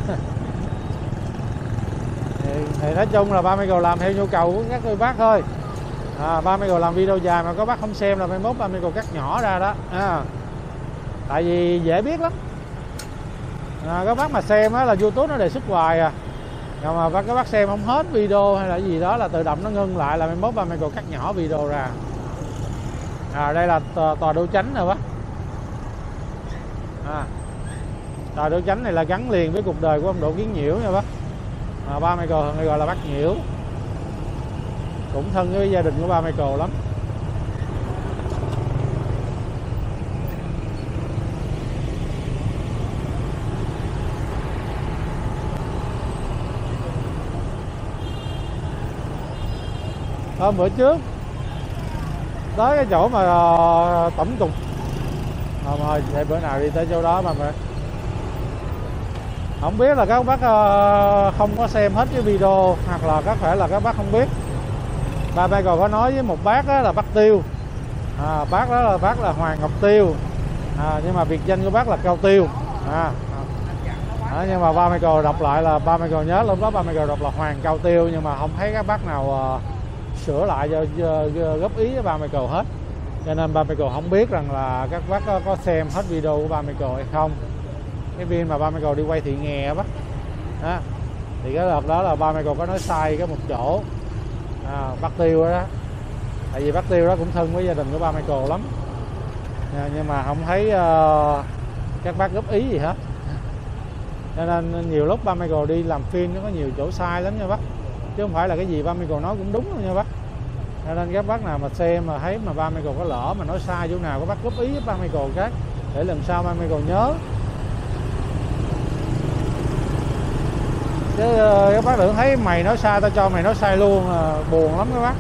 thì nói chung là ba Michael làm theo nhu cầu của các cô bác thôi. Ba Michael làm video dài mà các bác không xem là mai mốt ba Michael cắt nhỏ ra đó. Tại vì dễ biết lắm. Các bác mà xem á là YouTube nó đề xuất hoài rồi mà các bác xem không hết video hay là gì đó là tự động nó ngưng lại, là mai mốt ba Michael cắt nhỏ video ra. Đây là tòa Đô Chánh rồi bác. Tòa Đô Chánh này là gắn liền với cuộc đời của ông Đỗ Kiến Nhiễu nha bác. Ba Michael thường gọi là bác Nhiễu, cũng thân với gia đình của ba Michael lắm. Hôm bữa trước tới cái chỗ mà tổng cục thôi để bữa nào đi tới chỗ đó mà không biết là các bác không có xem hết cái video, hoặc là có thể là các bác không biết. Ba Michael có nói với một bác đó là bác Tiêu. Bác đó là bác là Hoàng Ngọc Tiêu, nhưng mà biệt danh của bác là Cao Tiêu. Nhưng mà ba Michael đọc lại là ba Michael nhớ lúc đó ba Michael đọc là Hoàng Cao Tiêu, nhưng mà không thấy các bác nào sửa lại góp ý với ba Michael hết, cho nên ba Michael không biết rằng là các bác có xem hết video của ba Michael hay không. Cái viên mà ba Michael đi quay Thị Nghè bác thì cái đợt đó là ba Michael có nói sai cái một chỗ. Bác Tiêu đó, tại vì bác Tiêu đó cũng thân với gia đình của ba Michael lắm, nhưng mà không thấy các bác góp ý gì hết, cho nên nhiều lúc ba Michael đi làm phim nó có nhiều chỗ sai lắm nha bác, chứ không phải là cái gì ba Michael nói cũng đúng đâu nha bác. Cho nên các bác nào mà xem mà thấy mà ba Michael có lỡ mà nói sai chỗ nào, các bác góp ý với ba Michael cái để làm sao ba Michael nhớ. Chứ các bác đừng thấy mày nói sai tao cho mày nói sai luôn, buồn lắm các bác.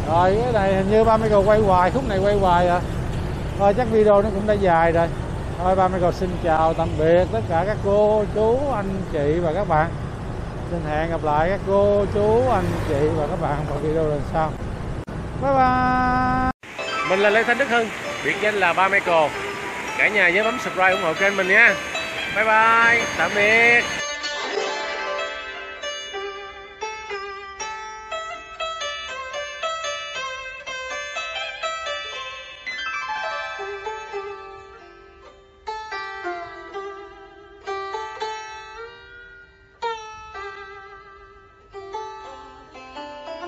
Rồi cái này hình như ba Michael quay hoài, khúc này quay hoài à. Thôi chắc video nó cũng đã dài rồi. Thôi ba Michael xin chào tạm biệt tất cả các cô, chú, anh chị và các bạn. Xin hẹn gặp lại các cô, chú, anh chị và các bạn vào video lần sau. Bye bye. Mình là Lê Thanh Đức Hưng, biệt danh là ba Michael. Cả nhà nhớ bấm subscribe ủng hộ kênh mình nha. Bye bye, tạm biệt.